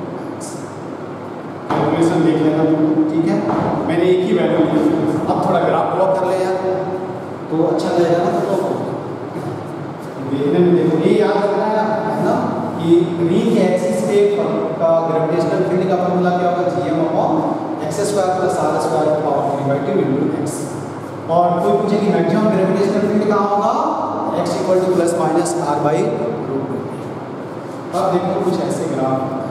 कैलकुलेशन देख लेना तुम, ठीक है। मैंने एक ही वैल्यू ली, अब थोड़ा ग्राफ प्लॉट कर ले यार तो अच्छा लगेगा ना, तो देखने में देखो ये याद रखना है ना कि रिंग के एक्सिस पे का ग्रेविटेशनल फील्ड का फॉर्मूला क्या होगा, g M upon x square plus are square power three by two into x, और कोई पूछे कि मैक्सिमम ग्रेविटेशनल फील्ड कहाँ होगा, x equal to plus minus r by root two. अब देखो कुछ ऐसे ग्राफ होता है।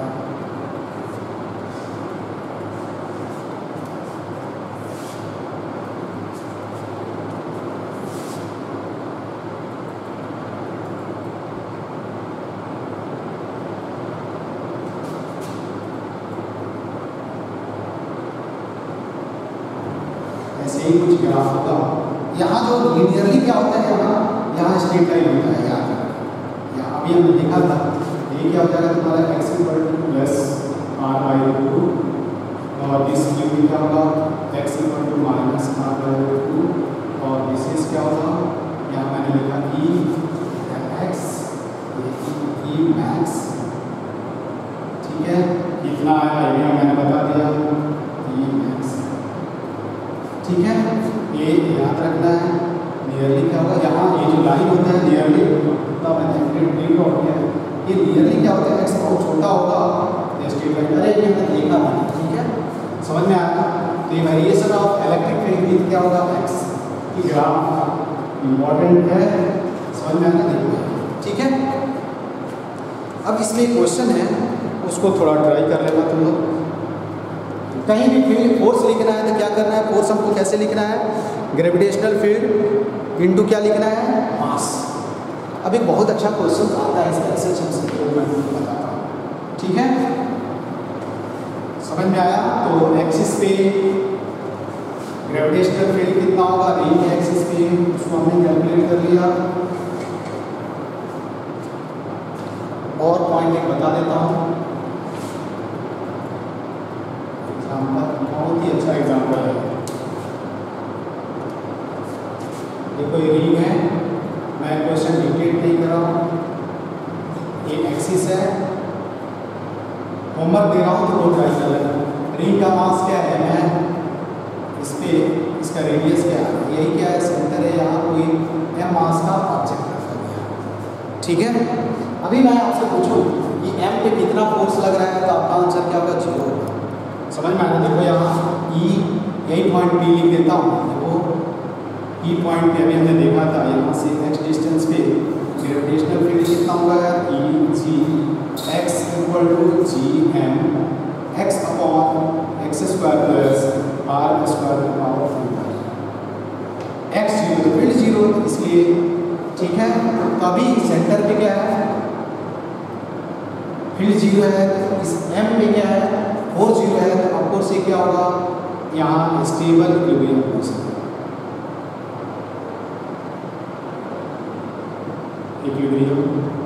ऐसे ही कुछ ग्राफ होगा। यहाँ जो लीनियरली क्या होता है, यहाँ यहाँ स्ट्रेट लाइन होता है। यहाँ यहाँ अभी हमने देखा था, ये क्या हो जाएगा तुम्हारा x equal to plus r by two, और दिस क्यू क्या होगा x equal to minus r by two, और दिस इज क्या होगा, यहाँ मैंने लिखा ई एक्स, ई मैक्स, ठीक है। कितना आया ये मैंने बता दिया, ई मैक्स, ठीक है। ये याद रखना है। नियरली क्या होगा, यहाँ ये जो लाइन होता है नियरली, तब मैंने ड्रीम ड्रॉ किया, ये नियरली क्या होता है, एक्स बहुत छोटा होगा स्ट्रेट लाइन। अरे ये हमने देखा था, ठीक है, समझ में आया। तो ये variation of electric field with क्या होगा, एक्स की ग्राफ इम्पॉर्टेंट है, समझ में आना देखो, ठीक है। अब इसमें एक क्वेश्चन है, उसको थोड़ा ट्राई कर लेना तुम लोग। कहीं भी फील्ड फोर्स लिखना है तो क्या करना है, फोर्स हमको कैसे लिखना है, ग्रेविटेशनल फील्ड इनटू क्या लिखना है, मास। अब एक बहुत अच्छा क्वेश्चन आता है इसका एक्सेशन से, तो मैं आपको बताता हूँ, ठीक है, समझ में आया। तो एक्सिस पे ग्रेविटेशनल फील्ड कितना होगा, रिंग एक्सिस पे, उसको हमने कैलकुलेट कर लिया। और पॉइंट एक बता देता हूँ, बहुत ही अच्छा एग्जाम्पल है। देखो ये रिंग है, मैं क्वेश्चन डिक्टेट नहीं कर रहा हूँ, ये एक्सिस है, होमवर्क दे रहा हूँ तो वो ट्राई कर लेना। रिंग का मास क्या है, मैं इस पे इसका रेडियस क्या है, यही क्या है, सेंटर है, यहाँ कोई एम मास का ऑब्जेक्ट रखा गया, ठीक है। अभी मैं आपसे पूछूं कि एम पे कितना फोर्स लग रहा है, तो आपका आंसर क्या होगा, जीरो होगा, समझ में आया। देखो यहाँ ई, यही पॉइंट बी लिख देता हूँ। देखो ई पॉइंट पे अभी हमने देखा था, यहाँ से एक्स डिस्टेंस पे ग्रेविटेशनल फील्ड कितना होगा, e g x equal to ji m x upon x square plus are square power three, x zero तो फील्ड जीरो, इसलिए ठीक है। तो अभी सेंटर पे क्या है, फील्ड जीरो है, इस एम पे क्या है, फोर जीरो है, तो आपको से क्या होगा, यहाँ स्टेबल इक्विलिब्रियम पोजीशन, इक्विलिब्रियम,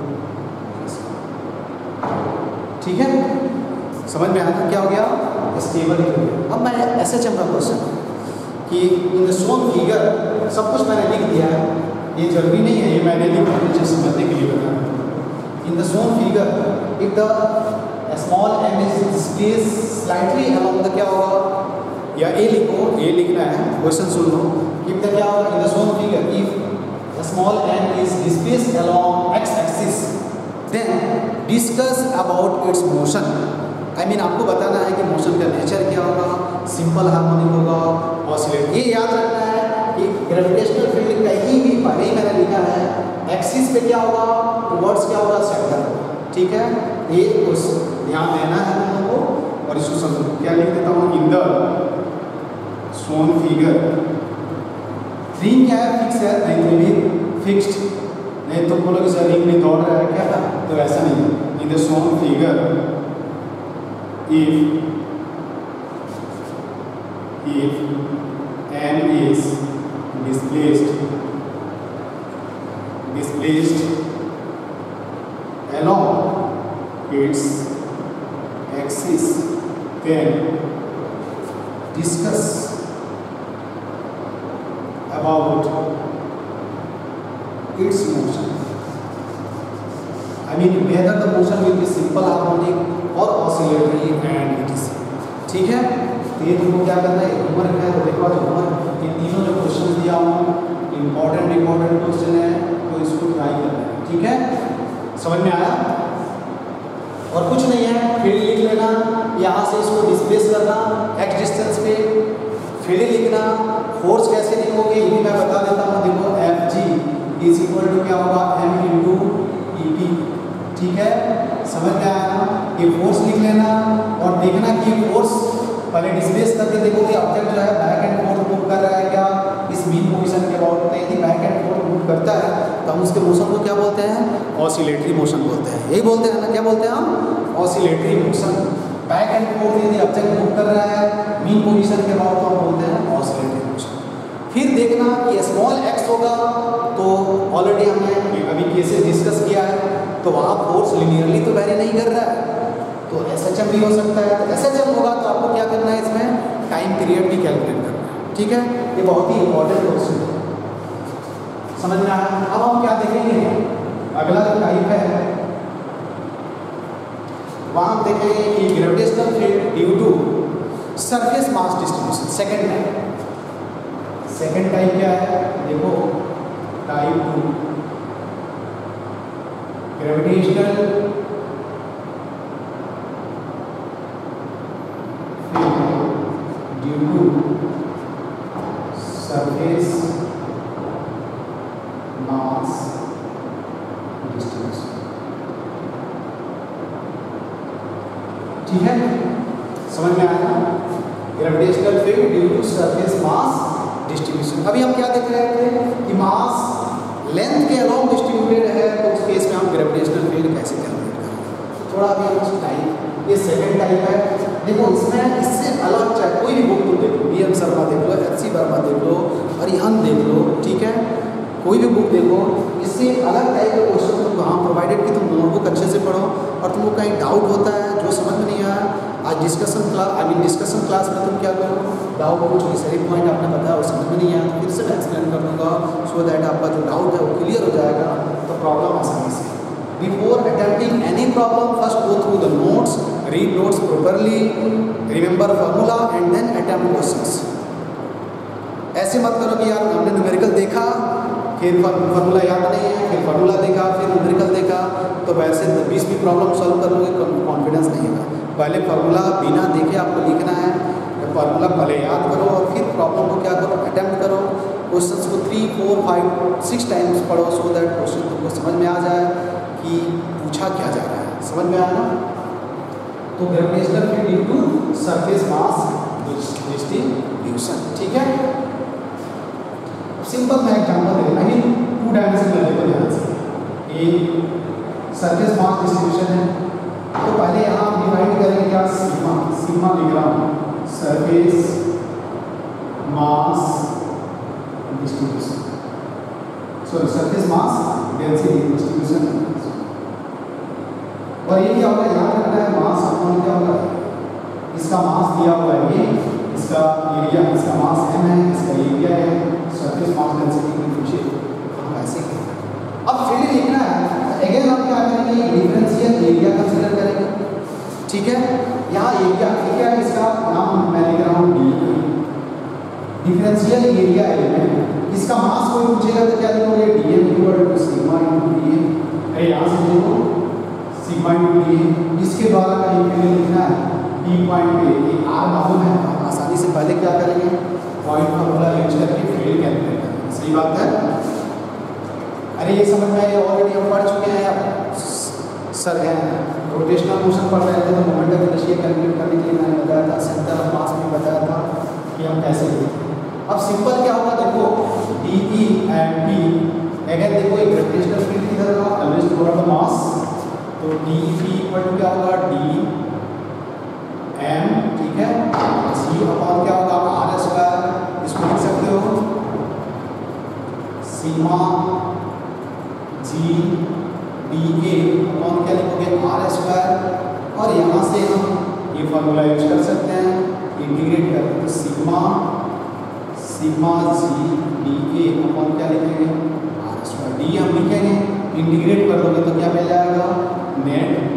ठीक है, समझ में आया क्या हो गया, स्टेबल इक्विलिब्रियम। अब मैं ऐसे चल रहा क्वेश्चन कि इन द शोन फिगर, सब कुछ मैंने लिख दिया है, ये जरूरी नहीं है, ये मैंने लिखा मुझे समझने के लिए बताया। In the shown figure if the small m is displace slightly along the क्या होगा, या ए लिखो, ए लिखना है, क्वेश्चन सुन लो। इफ द क्या होगा, in the shown figure if small m is displace along x axis then discuss about its motion. I mean आपको बताना है कि मोशन का नेचर क्या होगा, सिंपल हार्मोनिक होगा, ऑसिलेट। ये याद रखना है कि ग्रेविटेशनल फील्ड कहीं भी पहले ही मैंने लिखा है, एक्सिस पे क्या होगा, टुवर्ड्स क्या होगा, सेंटर, ठीक है। ये कुछ ध्यान देना है तुम लोगों को, और इसको समझो। क्या लिख देता हूँ, in the shown figure, ring क्या है, फिक्स है, नहीं तो भी फिक्स्ड, नहीं तो बोलोगे सर रिंग में दौड़ रहा है क्या, तो ऐसा नहीं है। In the shown figure if if m is displaced displaced along its axis, then discuss about its motion. I mean whether the motion will be simple harmonic or oscillatory and et cetera. ठीक है, तो ये तुमको क्या करना है, homework है, तो देखो आज होमवर्क, इन तीनों जो क्वेश्चन दिया हूँ इंपॉर्टेंट इंपॉर्टेंट क्वेश्चन है, तो इसको ट्राई करना है, ठीक है, समझ में आया। और कुछ नहीं है, फील्ड लिख लेना, यहाँ से इसको डिस्प्लेस करना एक्स डिस्टेंस पे, फील्ड लिखना, फोर्स कैसे लिखोगे ये भी मैं बता देता हूँ। देखो f g is equal to क्या होगा एम इंटू ई टी। ठीक है, समझ में आया ना? ये फोर्स लिख लेना और देखना कि ये फोर्स पहले डिस्प्लेस करके देखो कि ऑब्जेक्ट जो है बैक एंड फोर्थ मूव कर रहा है क्या इस मीन पोजीशन के अबाउट में। यदि बैक एंड फोर्थ मूव करता है तो हम उसके मोशन को क्या बोलते हैं? ऑसिलेटरी मोशन बोलते हैं। यही बोलते हैं ना, क्या बोलते हैं हम? Oscillatory motion. Back and forth यदि ऑब्जेक्ट मूव कर रहा है मीन पोजीशन के अबाउट तो हम बोलते हैं ऑसिलेटरी मोशन। फिर देखना कि स्मॉल एक्स होगा तो ऑलरेडी हमने अभी केसेस डिस्कस किया है, तो वहाँ फोर्स लिनियरली तो वेरी नहीं कर रहा है, तो एस एच एम भी हो सकता है। तो एस एच एम होगा तो आपको क्या करना है, इसमें टाइम पीरियड भी कैलकुलेट करना है। ठीक है, ये बहुत ही इंपॉर्टेंट क्वेश्चन है, समझ में आया? अब हम क्या देखेंगे, अगला जो टाइप है वहाँ हम देखेंगे कि gravitational field due to surface mass distribution. Second type, second type क्या है देखो, type two gravitational due to surface mass distribution. ठीक है, समझ में आया ना? Gravitational field due to surface mass distribution. अभी हम क्या देख रहे थे कि मास लेंथ के अलोंग डिस्ट्रीब्यूटेड है, तो उस केस में हम ग्रेविटेशनल फील्ड कैसे कैलकुलेट करेंगे। थोड़ा अभी हम उस टाइप, ये सेकंड टाइप है। देखो इसमें इससे अलग चाहे कोई भी बुक तुम देखो, बी एम शर्मा देख लो, एच सी वर्मा देख लो, अरिहंत देख लो, ठीक है, कोई भी बुक देखो, इससे अलग टाइप के क्वेश्चन तुम वहाँ प्रोवाइडेड कि तुम नोटबुक अच्छे से पढ़ो और तुमको कहीं डाउट होता है जो समझ में नहीं आया, आज discussion class I mean discussion class में तुम क्या करो, डाउट पूछो कि सही पॉइंट आपने बताया वो समझ में नहीं आया तो फिर से मैं एक्सप्लेन कर दूँगा, सो दैट आपका जो डाउट है वो क्लियर हो जाएगा, तो प्रॉब्लम आसानी से। Before attempting any problem, first go through the notes, read notes properly, remember formula and then attempt questions. ऐसे मत करो कि यार हमने न्यूमेरिकल देखा फिर फार्मूला याद नहीं है, फिर फार्मूला देखा फिर न्यूमेरिकल देखा, तो वैसे बीस भी प्रॉब्लम सॉल्व कर लोगे, कॉन्फिडेंस नहीं होगा। पहले फार्मूला बिना देखे आपको लिखना है, फार्मूला पहले याद करो और फिर प्रॉब्लम को क्या करो, अटेम्प्ट करो, क्वेश्चंस को three four five six times पढ़ो, सो दैट क्वेश्चन तुमको समझ में आ जाए कि पूछा क्या जा रहा है। समझ में आया ना? तो gravitational field due to surface mass distribution. ठीक है, सिंपल मैं एग्जांपल दे रहा हूँ, टू डायमेंशनल देखो ध्यान से, एक सरफेस मास डिस्ट्रीब्यूशन है, तो पहले यहाँ हम डिवाइड करेंगे क्या, सिग्मा, सिग्मा लिख रहा हूँ, surface mass distribution, sorry surface mass density distribution. और ये क्या होगा, याद रखना है मास अपॉन क्या होगा, इसका मास दिया हुआ है ये, इसका एरिया, इसका मास m है, इसका एरिया है, सरफेस मास डेंसिटी की पूछे हम ऐसे करेंगे। अब फील्ड लिखना है, अगेन हम क्या करेंगे, डिफरेंशियल एरिया कंसीडर करेंगे। ठीक है, यहाँ एरिया क्या है, इसका नाम मैं लिख रहा हूँ डी, डिफरेंशियल एरिया एलिमेंट, इसका मास कोई पूछेगा तो क्या लिखोगे, d m equal to sigma into d a, अरे यहाँ से देखो सिग्मा इनटू डी ए, इसके द्वारा का इंटीग्रल लिखना है पी पॉइंट पे, ये आर मालूम है, हम आसानी से पहले क्या करेंगे, पॉइंट फार्मूला यूज करके फील्ड कैलकुलेट करेंगे। सही बात है? अरे ये समझ में आया, ऑलरेडी हम पढ़ चुके हैं, सर है रोटेशनल मोशन पढ़ रहे थे तो मोमेंट ऑफ इनर्शिया कैलकुलेट करने के लिए मैंने बताया था, सेंटर ऑफ मास में बताया था कि हम कैसे करेंगे। अब सिंपल क्या होगा देखो, डी ई एंड पी, अगर देखो एक ग्रेविटेशनल फील्ड की तरह का अल्वेज ओवर द मास, तो डी पी इक्वल टू क्या होगा, डी एम, ठीक है, सी अपॉन क्या होगा, आर स्क्वायर, इसको लिख सकते हो sigma g d a upon क्या लिखोगे, आर स्क्वायर, और यहाँ से हम ये फार्मूला यूज कर सकते हैं, इंटीग्रेट करते हैं, तो sigma sigma g d a upon क्या लिखेंगे, आर स्क्वायर, डी हम लिखेंगे, इंटीग्रेट कर दोगे तो क्या मिल जाएगा, नेट।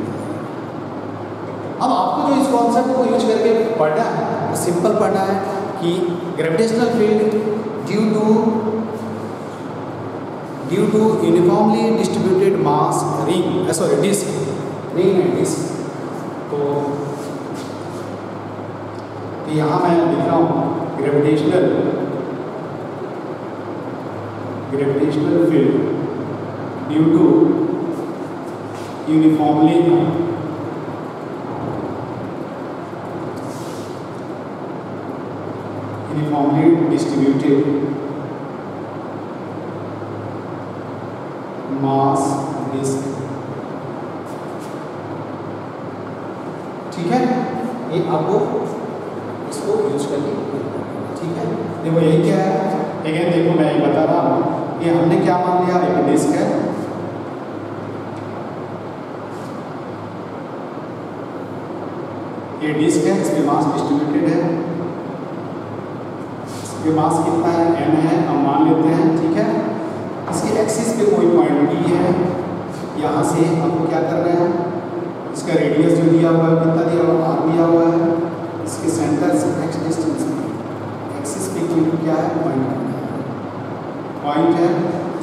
अब आपको जो इस कॉन्सेप्ट को यूज करके पढ़ना है, तो सिंपल पढ़ना है कि gravitational field due to due to uniformly distributed mass ring, sorry disc, ring and disc, तो यहाँ मैं लिख रहा हूँ gravitational gravitational field due to uniformly uniformly distributed mass disc. ठीक है, ये आपको इसको यूज करके, ठीक है। देखो यही क्या है, अगेन देखो मैं ये बता रहा हूँ कि हमने क्या मान लिया, एक डिस्क है, ये डिस्क है, इसमें मास डिस्ट्रीब्यूटेड है, इसके मास कितना है, एम है, हम मान लेते हैं, ठीक है। इसके एक्सिस पे कोई पॉइंट बी है, यहाँ से आपको क्या करना है, इसका रेडियस जो दिया हुआ है कितना दिया हुआ है, आर दिया हुआ है, इसके सेंटर से एक्स डिस्टेंस में एक्सिस पे कोई क्या है, पॉइंट पॉइंट है,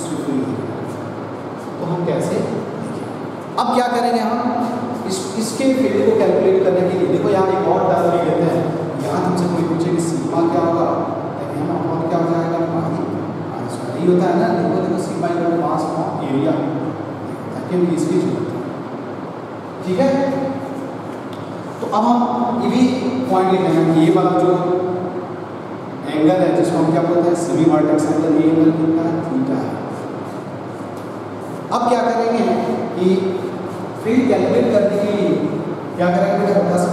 तो हम कैसे, अब क्या करेंगे हम इस इसके फील्ड को कैलकुलेट करने के लिए, देखो यहाँ एक और टर्म ले लेते हैं, यहाँ तुमसे कोई पूछे कि सिग्मा क्या होगा, तो एम अपॉन क्या हो जाएगा, पाई स्क्वायर ही होता है ना। देखो देखो sigma equal to mass upon area, ताकि हम इसकी जरूरत है, ठीक है। तो अब हम ये भी पॉइंट लिखेंगे कि ये वाला जो एंगल है जिसको हम क्या बोलते हैं, सेमी वर्टेक्स एंगल, ये एंगल कितना है, थीटा है। अब क्या करेंगे कि फील्ड कैलकुलेट करने के लिए क्या करेंगे, जब दस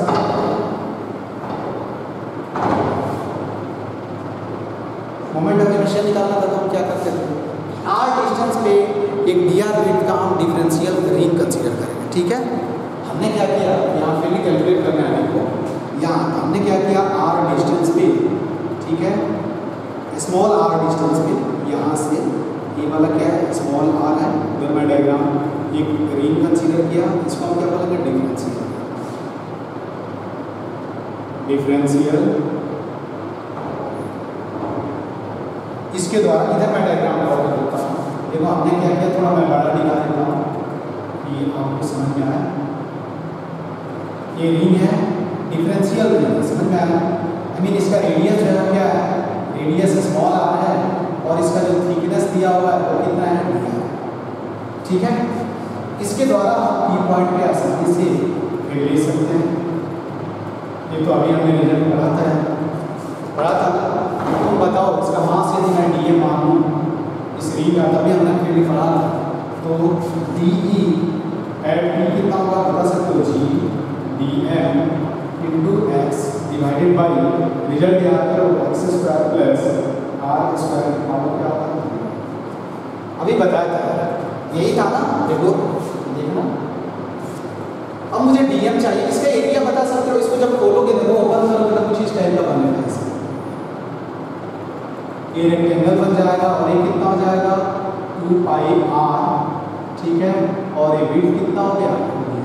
मोमेंट ऑफ इनर्शिया निकालना था तो हम क्या करते थे, आर डिस्टेंस पे एक डीआर वेट का हम डिफरेंशियल रिंग कंसीडर करेंगे, ठीक है। हमने क्या किया, यहाँ फील्ड कैलकुलेट करना है देखो, यहाँ हमने क्या किया, आर डिस्टेंस पे, ठीक है, स्मॉल आर डिस्टेंस पे, यहाँ से ये वाला क्या है, स्मॉल आर है, अगर मैं डायग्राम एक रिंग कंसीडर किया, इसको हम क्या बोलेंगे, डिफरेंशियल डिफरेंशियल इसके द्वारा, इधर मैं डायग्राम ड्रॉ कर देता हूँ। देखो हमने क्या किया, थोड़ा मैं बड़ा दिखा देता हूँ कि आपको समझ में आया। ये रिंग है, डिफरेंशियल रिंग है, समझ में आया। आई मीन इसका रेडियस जो है क्या है, रेडियस स्मॉल आर है, और इसका जो थिकनेस दिया हुआ है वो कितना है, डी है, ठीक है। इसके द्वारा हम पी पॉइंट पे आसानी से ले सकते हैं। ये तो अभी हमने रिजल्ट पढ़ा था पढ़ा था तुम बताओ, इसका मास यदि मैं डी एम मान लूँ इस रिंग का, तभी हमने फील्ड पढ़ा था, तो डी ई एट पी कितना होगा, बता सकते हो, g d m into x divided by result याद करो, x square plus are square power क्या होगा, अभी बताया था, यही था ना। देखो देखना, अब मुझे डीएम चाहिए, इसका एरिया बता सकते हो, इसको जब खोलोगे देखो ओपन करोगे तो कुछ इस टाइप का बनेगा, ये रेक्टेंगल बन जाएगा, और ये कितना हो जाएगा, टू पाई आर, ठीक है, और ये विड्थ कितना हो गया,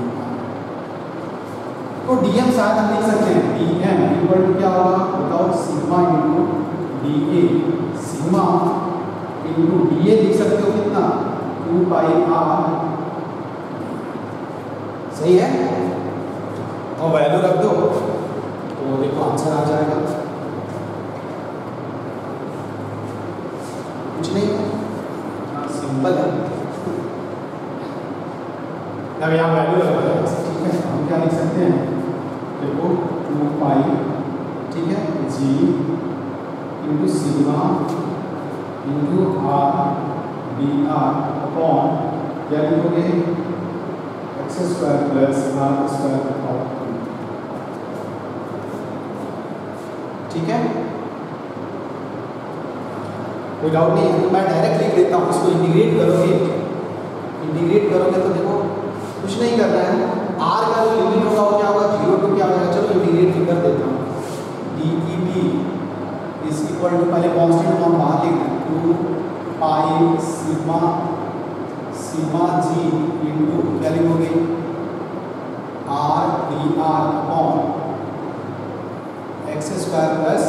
तो डीएम शायद हम लिख सकते हैं, डीएम इक्वल टू क्या होगा बताओ, sigma into d a, sigma into d a लिख सकते हो कितना, टू पाई आर, सही है, और वैल्यू रख दो तो देखो आंसर आ जाएगा, कुछ नहीं, सिंपल है। अब यहाँ वैल्यू रखा है, ठीक है, हम क्या लिख सकते हैं, देखो टू पाई, ठीक है, g into sigma into r d r upon क्या लिखोगे, x square plus are square upon, ठीक है, कोई डाउट नहीं है। मैं डायरेक्ट लिख देता हूँ, इसको इंटीग्रेट करोगे, इंटीग्रेट करोगे तो देखो कुछ नहीं करना है, आर का जो लिमिट होगा वो क्या होगा, जीरो टू क्या होगा, चलो इंटीग्रेट कर देता हूँ, D e P is equal to, पहले कॉन्स्टेंट हम बाहर लिख दें, टू पाई सिग्मा सिग्मा जी इंटू क्या लिखोगे, r d r upon x square plus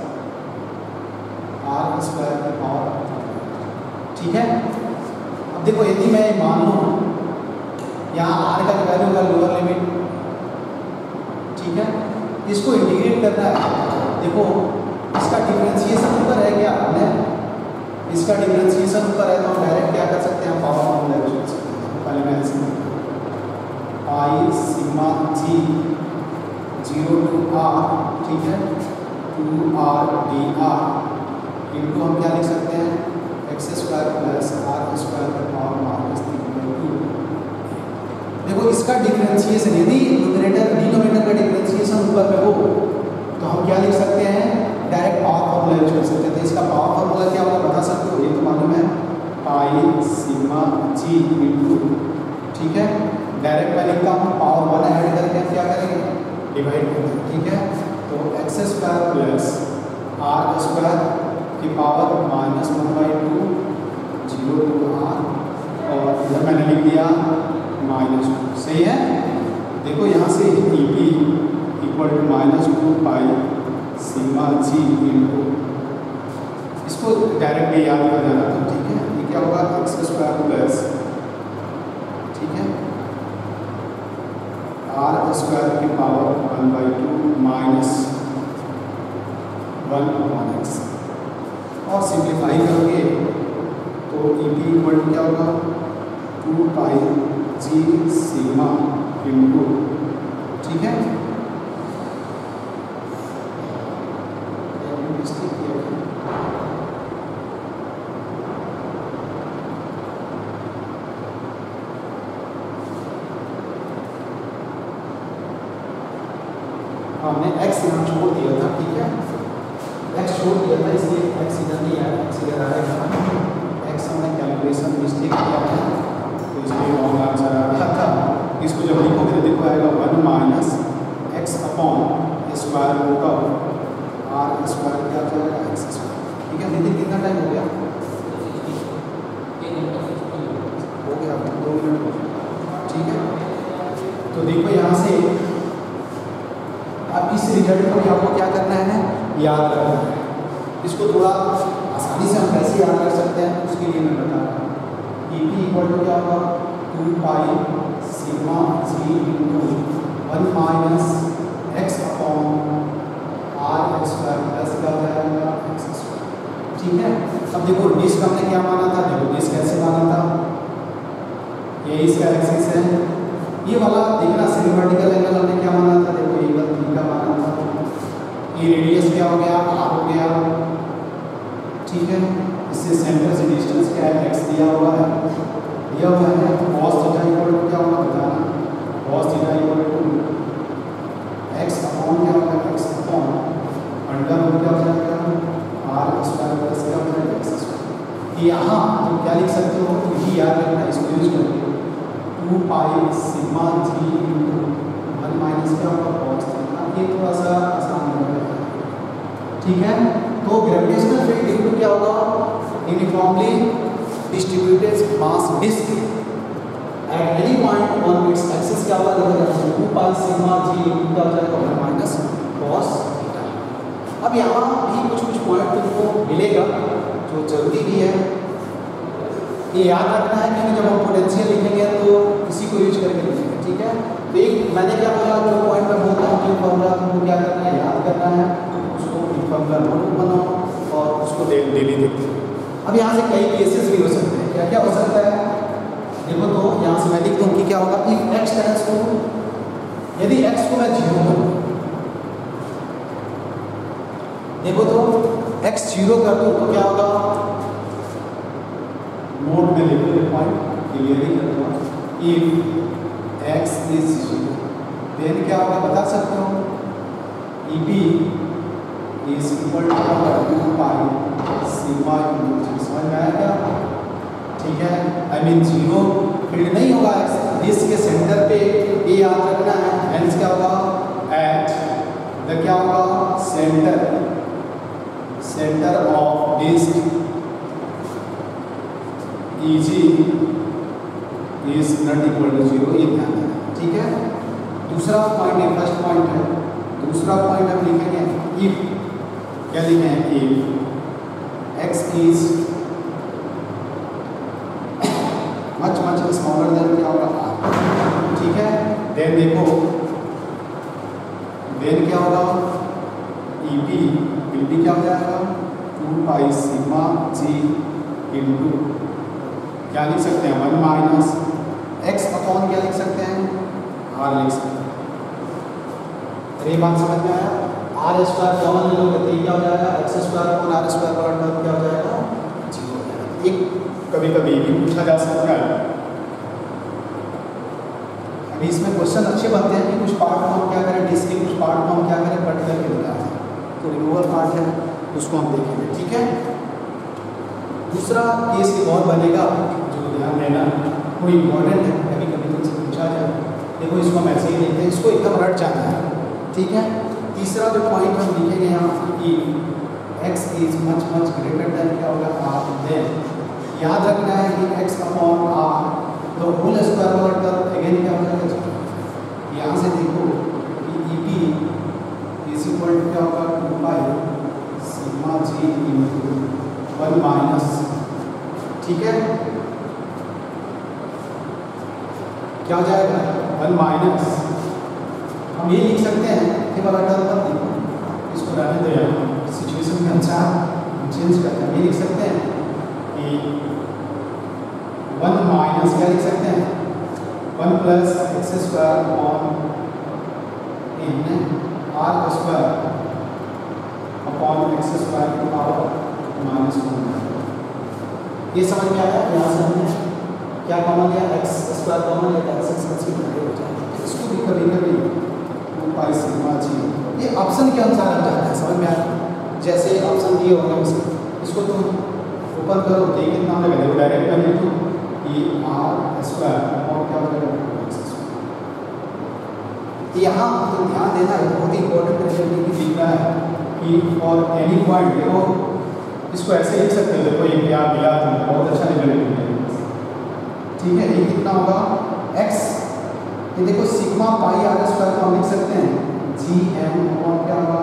are square की पावर, ठीक है। अब देखो यदि मैं मान लूँ यहाँ आर का वैल्यू होगा लोअर लिमिट, ठीक है, इसको इंटीग्रेट करना है, देखो इसका डिफरेंशिएशन ऊपर है क्या, हमने इसका डिफरेंशिएशन ऊपर है तो हम डायरेक्ट क्या कर सकते हैं, पावर फॉर्मूला यूज कर सकते हैं। पहले मैं ऐसे pi sigma g zero to r, ठीक है, टू आर डी आर इनको हम क्या लिख सकते हैं, x square plus are square का पावर माइनस तीन बाई टू। देखो इसका डिफरेंशिएशन यदि न्यूमरेटर डिनोमिनेटर का डिफरेंशिएशन ऊपर में हो तो हम क्या लिख सकते हैं, डायरेक्ट पावर फॉर्मूला यूज कर सकते हैं। तो इसका पावर फॉर्मूला क्या होगा बता सकते हो, ये तो मालूम है, पाई सिग्मा जी इंटू, ठीक है, डायरेक्ट मैं लिखता हूँ पावर वन ऐड करके क्या करेंगे, डिवाइड करेंगे, ठीक है। तो x square plus are square की power minus one by two zero to r और इधर मैंने लिख दिया माइनस टू, सही है। देखो यहाँ से e P equal to minus two pi sigma ji into, इसको डायरेक्टली याद कर जाना था, ठीक है। ये क्या होगा, एक्स स्क्वायर प्लस, ठीक है, आर स्क्वायर की power one by two minus one upon x, और सिंप्लीफाई करोगे तो ई पी इक्वल टू क्या होगा, two pi g sigma into, ठीक है। हमने x यहाँ छोड़ दिया था, ठीक है, x छोड़ दिया था इसलिए x इधर नहीं आया, x इधर आएगा, x हमने कैलकुलेशन मिस्टेक किया है तो इसलिए रॉन्ग आंसर आ गया था। इसको जब लिखोगे तो देखो आएगा one minus x upon square root of r square क्या हो जाएगा, एक्स स्क्वायर, ठीक है। दीदी कितना टाइम हो गया, हो गया दो मिनट, ठीक है। तो देखो यहाँ से अब इस रिजल्ट को भी आपको क्या करना है, याद रखना है। इसको थोड़ा आसानी से हम कैसे याद कर सकते हैं उसके लिए मैं बता रहा हूँ। ई पी इक्वल टू क्या होगा, two pi sigma ji into one minus x upon are square plus क्या हो जाएगा, एक्स स्क्वायर, ठीक है। अब देखो डिस्क हमने क्या माना था, देखो डिस्क कैसे माना था, ये इसका एक्सिस है, ये वाला देखना सिमेट्रिकल एंगल हमने क्या माना था, देखो ये वाला थीटा माना था, ये रेडियस क्या हो गया, आर हो गया, ठीक है। इससे सेंटर से डिस्टेंस क्या है, एक्स दिया हुआ है, दिया हुआ है, cos थीटा इक्वल टू क्या होगा बताना, cos theta equal to x upon क्या होगा, एक्स अपॉन अंडर रूट क्या हो जाएगा, आर स्क्वायर प्लस क्या हो जाएगा, एक्स स्क्वायर। यहाँ तुम क्या लिख सकते हो, यही याद रखना, इसको यूज करके टू पाई सिग्मा जी इंटू वन माइनस क्या होगा, cos थीटा, ये थोड़ा सा आसान हो जाएगा, ठीक है। तो ग्रेविटेशनल फील्ड इक्वल क्या होगा, uniformly distributed mass disc at any point on its axis क्या होगा, देखो टू पाई सिग्मा जी इंटू क्या हो जाएगा, वन माइनस cos थीटा। अब यहाँ भी कुछ कुछ पॉइंट तुमको मिलेगा जो जरूरी भी है, ये याद रखना है क्योंकि जब हम पोटेंशियल लिखेंगे तो इसी को यूज करके लिखेंगे, ठीक है। तो एक मैंने क्या बोला, जो पॉइंट में बोलता हूँ जो फॉर्मूला तुमको क्या करना है, याद करना है, उसको फॉर्मूला नोटबुक बनाओ और उसको डेली देखते हो। अब यहाँ से कई केसेस भी हो सकते हैं, क्या क्या हो सकता है, देखो तो यहाँ से मैं लिख दूँ कि क्या होगा, इफ एक्स टेंड्स टू, यदि एक्स को मैं जीरो करूँ, देखो तो एक्स जीरो कर दूँ तो क्या होगा, नोट में लिखो ये पॉइंट क्लियरली कर दो, if x is zero then क्या होगा बता सकते हो, E P is equal to two pi sigma into, समझ में आया क्या, ठीक है। आई मीन जीरो फील्ड नहीं होगा, डिस्क के सेंटर पे ये याद रखना है, हेंस क्या होगा, एट द क्या होगा, centre centre of disc E G is not equal to zero, ये ध्यान देना, ठीक है। दूसरा पॉइंट है, फर्स्ट पॉइंट है, दूसरा पॉइंट हम लिखेंगे इफ, क्या लिखे हैं, if x is much much smaller than क्या होगा, आर, ठीक है। देन देखो देन क्या होगा, ई पी, ई पी क्या हो जाएगा, टू पाई सिग्मा जी इंटू क्या लिख सकते हैं, वन माइनस एक्स अपॉन क्या लिख सकते हैं, आर लिख सकते हैं। अरे ये बात समझ में आया? आर स्क्वायर कॉमन ले लोगे तो ये क्या हो जाएगा, x square upon are square वाला टर्म क्या हो जाएगा, जीरो हो जाएगा। एक कभी कभी भी पूछा जा सकता है। अभी इसमें क्वेश्चन अच्छे बनते हैं कि कुछ पार्ट को हम क्या करें डिस्क के, कुछ पार्ट को हम क्या करें कट करके दिखाएं। तो रिमूवल पार्ट है उसको हम देखेंगे, ठीक है। दूसरा केस एक और बनेगा जो ध्यान देना वो इम्पोर्टेंट है, कभी कभी तुमसे पूछा जाए। देखो इसको हम ऐसे ही देखते हैं, इसको एकदम रट जाना है, ठीक है। तीसरा जो पॉइंट हम लिखेंगे यहाँ कि x is much much greater than क्या होगा, आर, देन याद रखना है कि x अपॉन आर तो होल स्क्वायर वाला टर्म अगेन क्या हो जाएगा, यहाँ से देखो कि E P is equal to क्या होगा, टू पाई सिग्मा जी इंटू वन माइनस, ठीक है, क्या हो जाएगा, वन माइनस हम ये लिख सकते हैं कि वाला टर्म पर देखो इसको रहने दो यार, सिचुएशन में अच्छा हम चेंज करते हैं। ये लिख सकते हैं कि वन माइनस क्या लिख सकते हैं, one plus x square upon in R square upon x square की पावर माइनस वन। ये समझ में आया? यहाँ से हमने क्या कॉमन लिया, एक्स स्क्वायर कॉमन लिया, एक्स एक्स की वैल्यू हो जाएगी। इसको भी कभी कभी टू पाई सिग्मा जी, ये ऑप्शन के अनुसार आ जाता है, समझ में आया? जैसे ऑप्शन दिए होंगे उसको इसको तुम ओपन करो तो ये कितना लगेगा, देखो डायरेक्ट कर ली तो ये आर स्क्वायर और क्या बनेगा, यहाँ तो ध्यान देना है, बहुत ही इंपॉर्टेंट रिलेटिविटी दिख रहा है कि फॉर एनी पॉइंट देखो इसको ऐसे लिख सकते हो, देखो ये क्या मिला तो बहुत अच्छा रिलेटिविटी है, ठीक है। ये कितना होगा x, ये देखो सिग्मा पाई आर स्क्वायर को हम लिख सकते हैं जी एम अपॉन क्या होगा,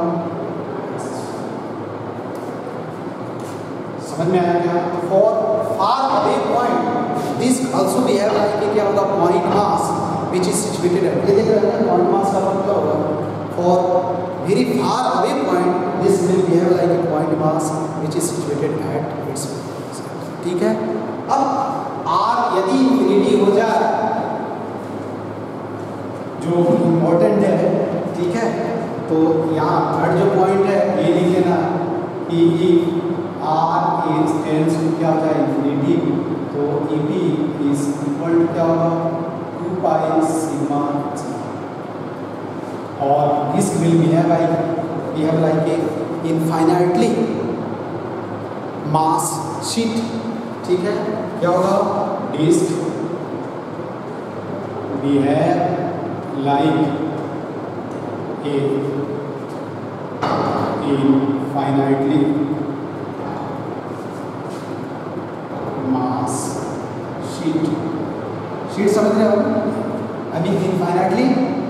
समझ में आया क्या? For far away point this also behave like क्या होगा, point mass which is situated at, ये देख रहे हैं पॉइंट मास का मतलब क्या होगा, for very far away point this will behave like a point mass which is situated at its, ठीक है। अब आर यदि इंफिनिटी हो जाए जो इम्पोर्टेंट है, ठीक है, तो यहाँ थर्ड जो पॉइंट है ये लिख लेना कि आर इज टेंड्स टू क्या हो जाए इंफिनिटी, तो E P is equal to क्या होगा, टू पाई सिग्मा जी, और this will behave like behave like a infinitely mass sheet, ठीक है। क्या होगा, disc behave like a infinitely mass sheet, sheet समझ रहे हो? अभी इनफाइनाइटली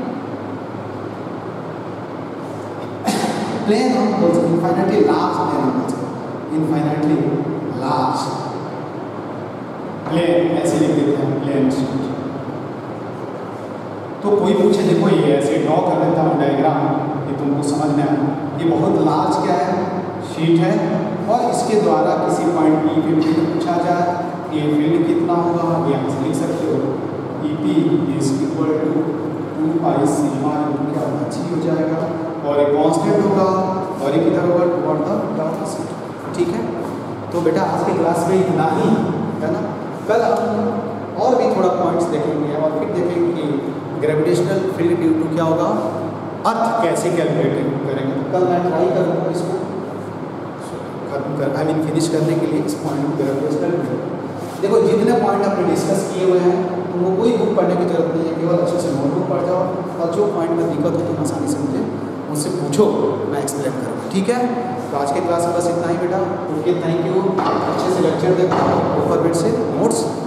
प्लेन हम बोल सकते, इनफाइनाइटली लार्ज प्लेन हम बोल सकते, इनफाइनाइटली लार्ज प्लेन ऐसे लिख देते हैं, प्लेन शीट। तो कोई पूछे देखो ये ऐसे ड्रॉ कर देता हूँ डायग्राम कि तुमको समझ में आए, ये बहुत लार्ज क्या है, शीट है, और इसके द्वारा किसी पॉइंट पी पे फील्ड पूछा जाए, ये फील्ड कितना होगा, ये आप लिख सकते हो, E P is equal to two pi sigma क्या होगा, जी हो जाएगा, और ये कांस्टेंट होगा, और ये किधर होगा, टुवर्ड द डाउन शीट, ठीक है। तो बेटा आज की क्लास में इतना ही है ना, कल हम और भी थोड़ा पॉइंट्स देखेंगे और फिर देखेंगे कि ग्रेविटेशनल फील्ड ड्यू टू क्या होगा, अर्थ कैसे कैलकुलेट करेंगे। तो कल मैं ट्राई करूँगा इसको खत्म कर आई मीन फिनिश करने के लिए इस पॉइंट को ग्रेविटेशनल फील्ड। देखो जितने पॉइंट हमने डिस्कस किए हुए हैं तुमको कोई बुक पढ़ने की जरूरत नहीं है, केवल अच्छे से नोटबुक पढ़ जाओ और जो पॉइंट में दिक्कत हो तुम आसानी से मुझे मुझसे पूछो, मैं एक्सप्लेन करूँगा, ठीक है। तो आज के क्लास में बस इतना ही बेटा, ओके, थैंक यू। अच्छे से लेक्चर देखो, ऊपर बेट से नोट्स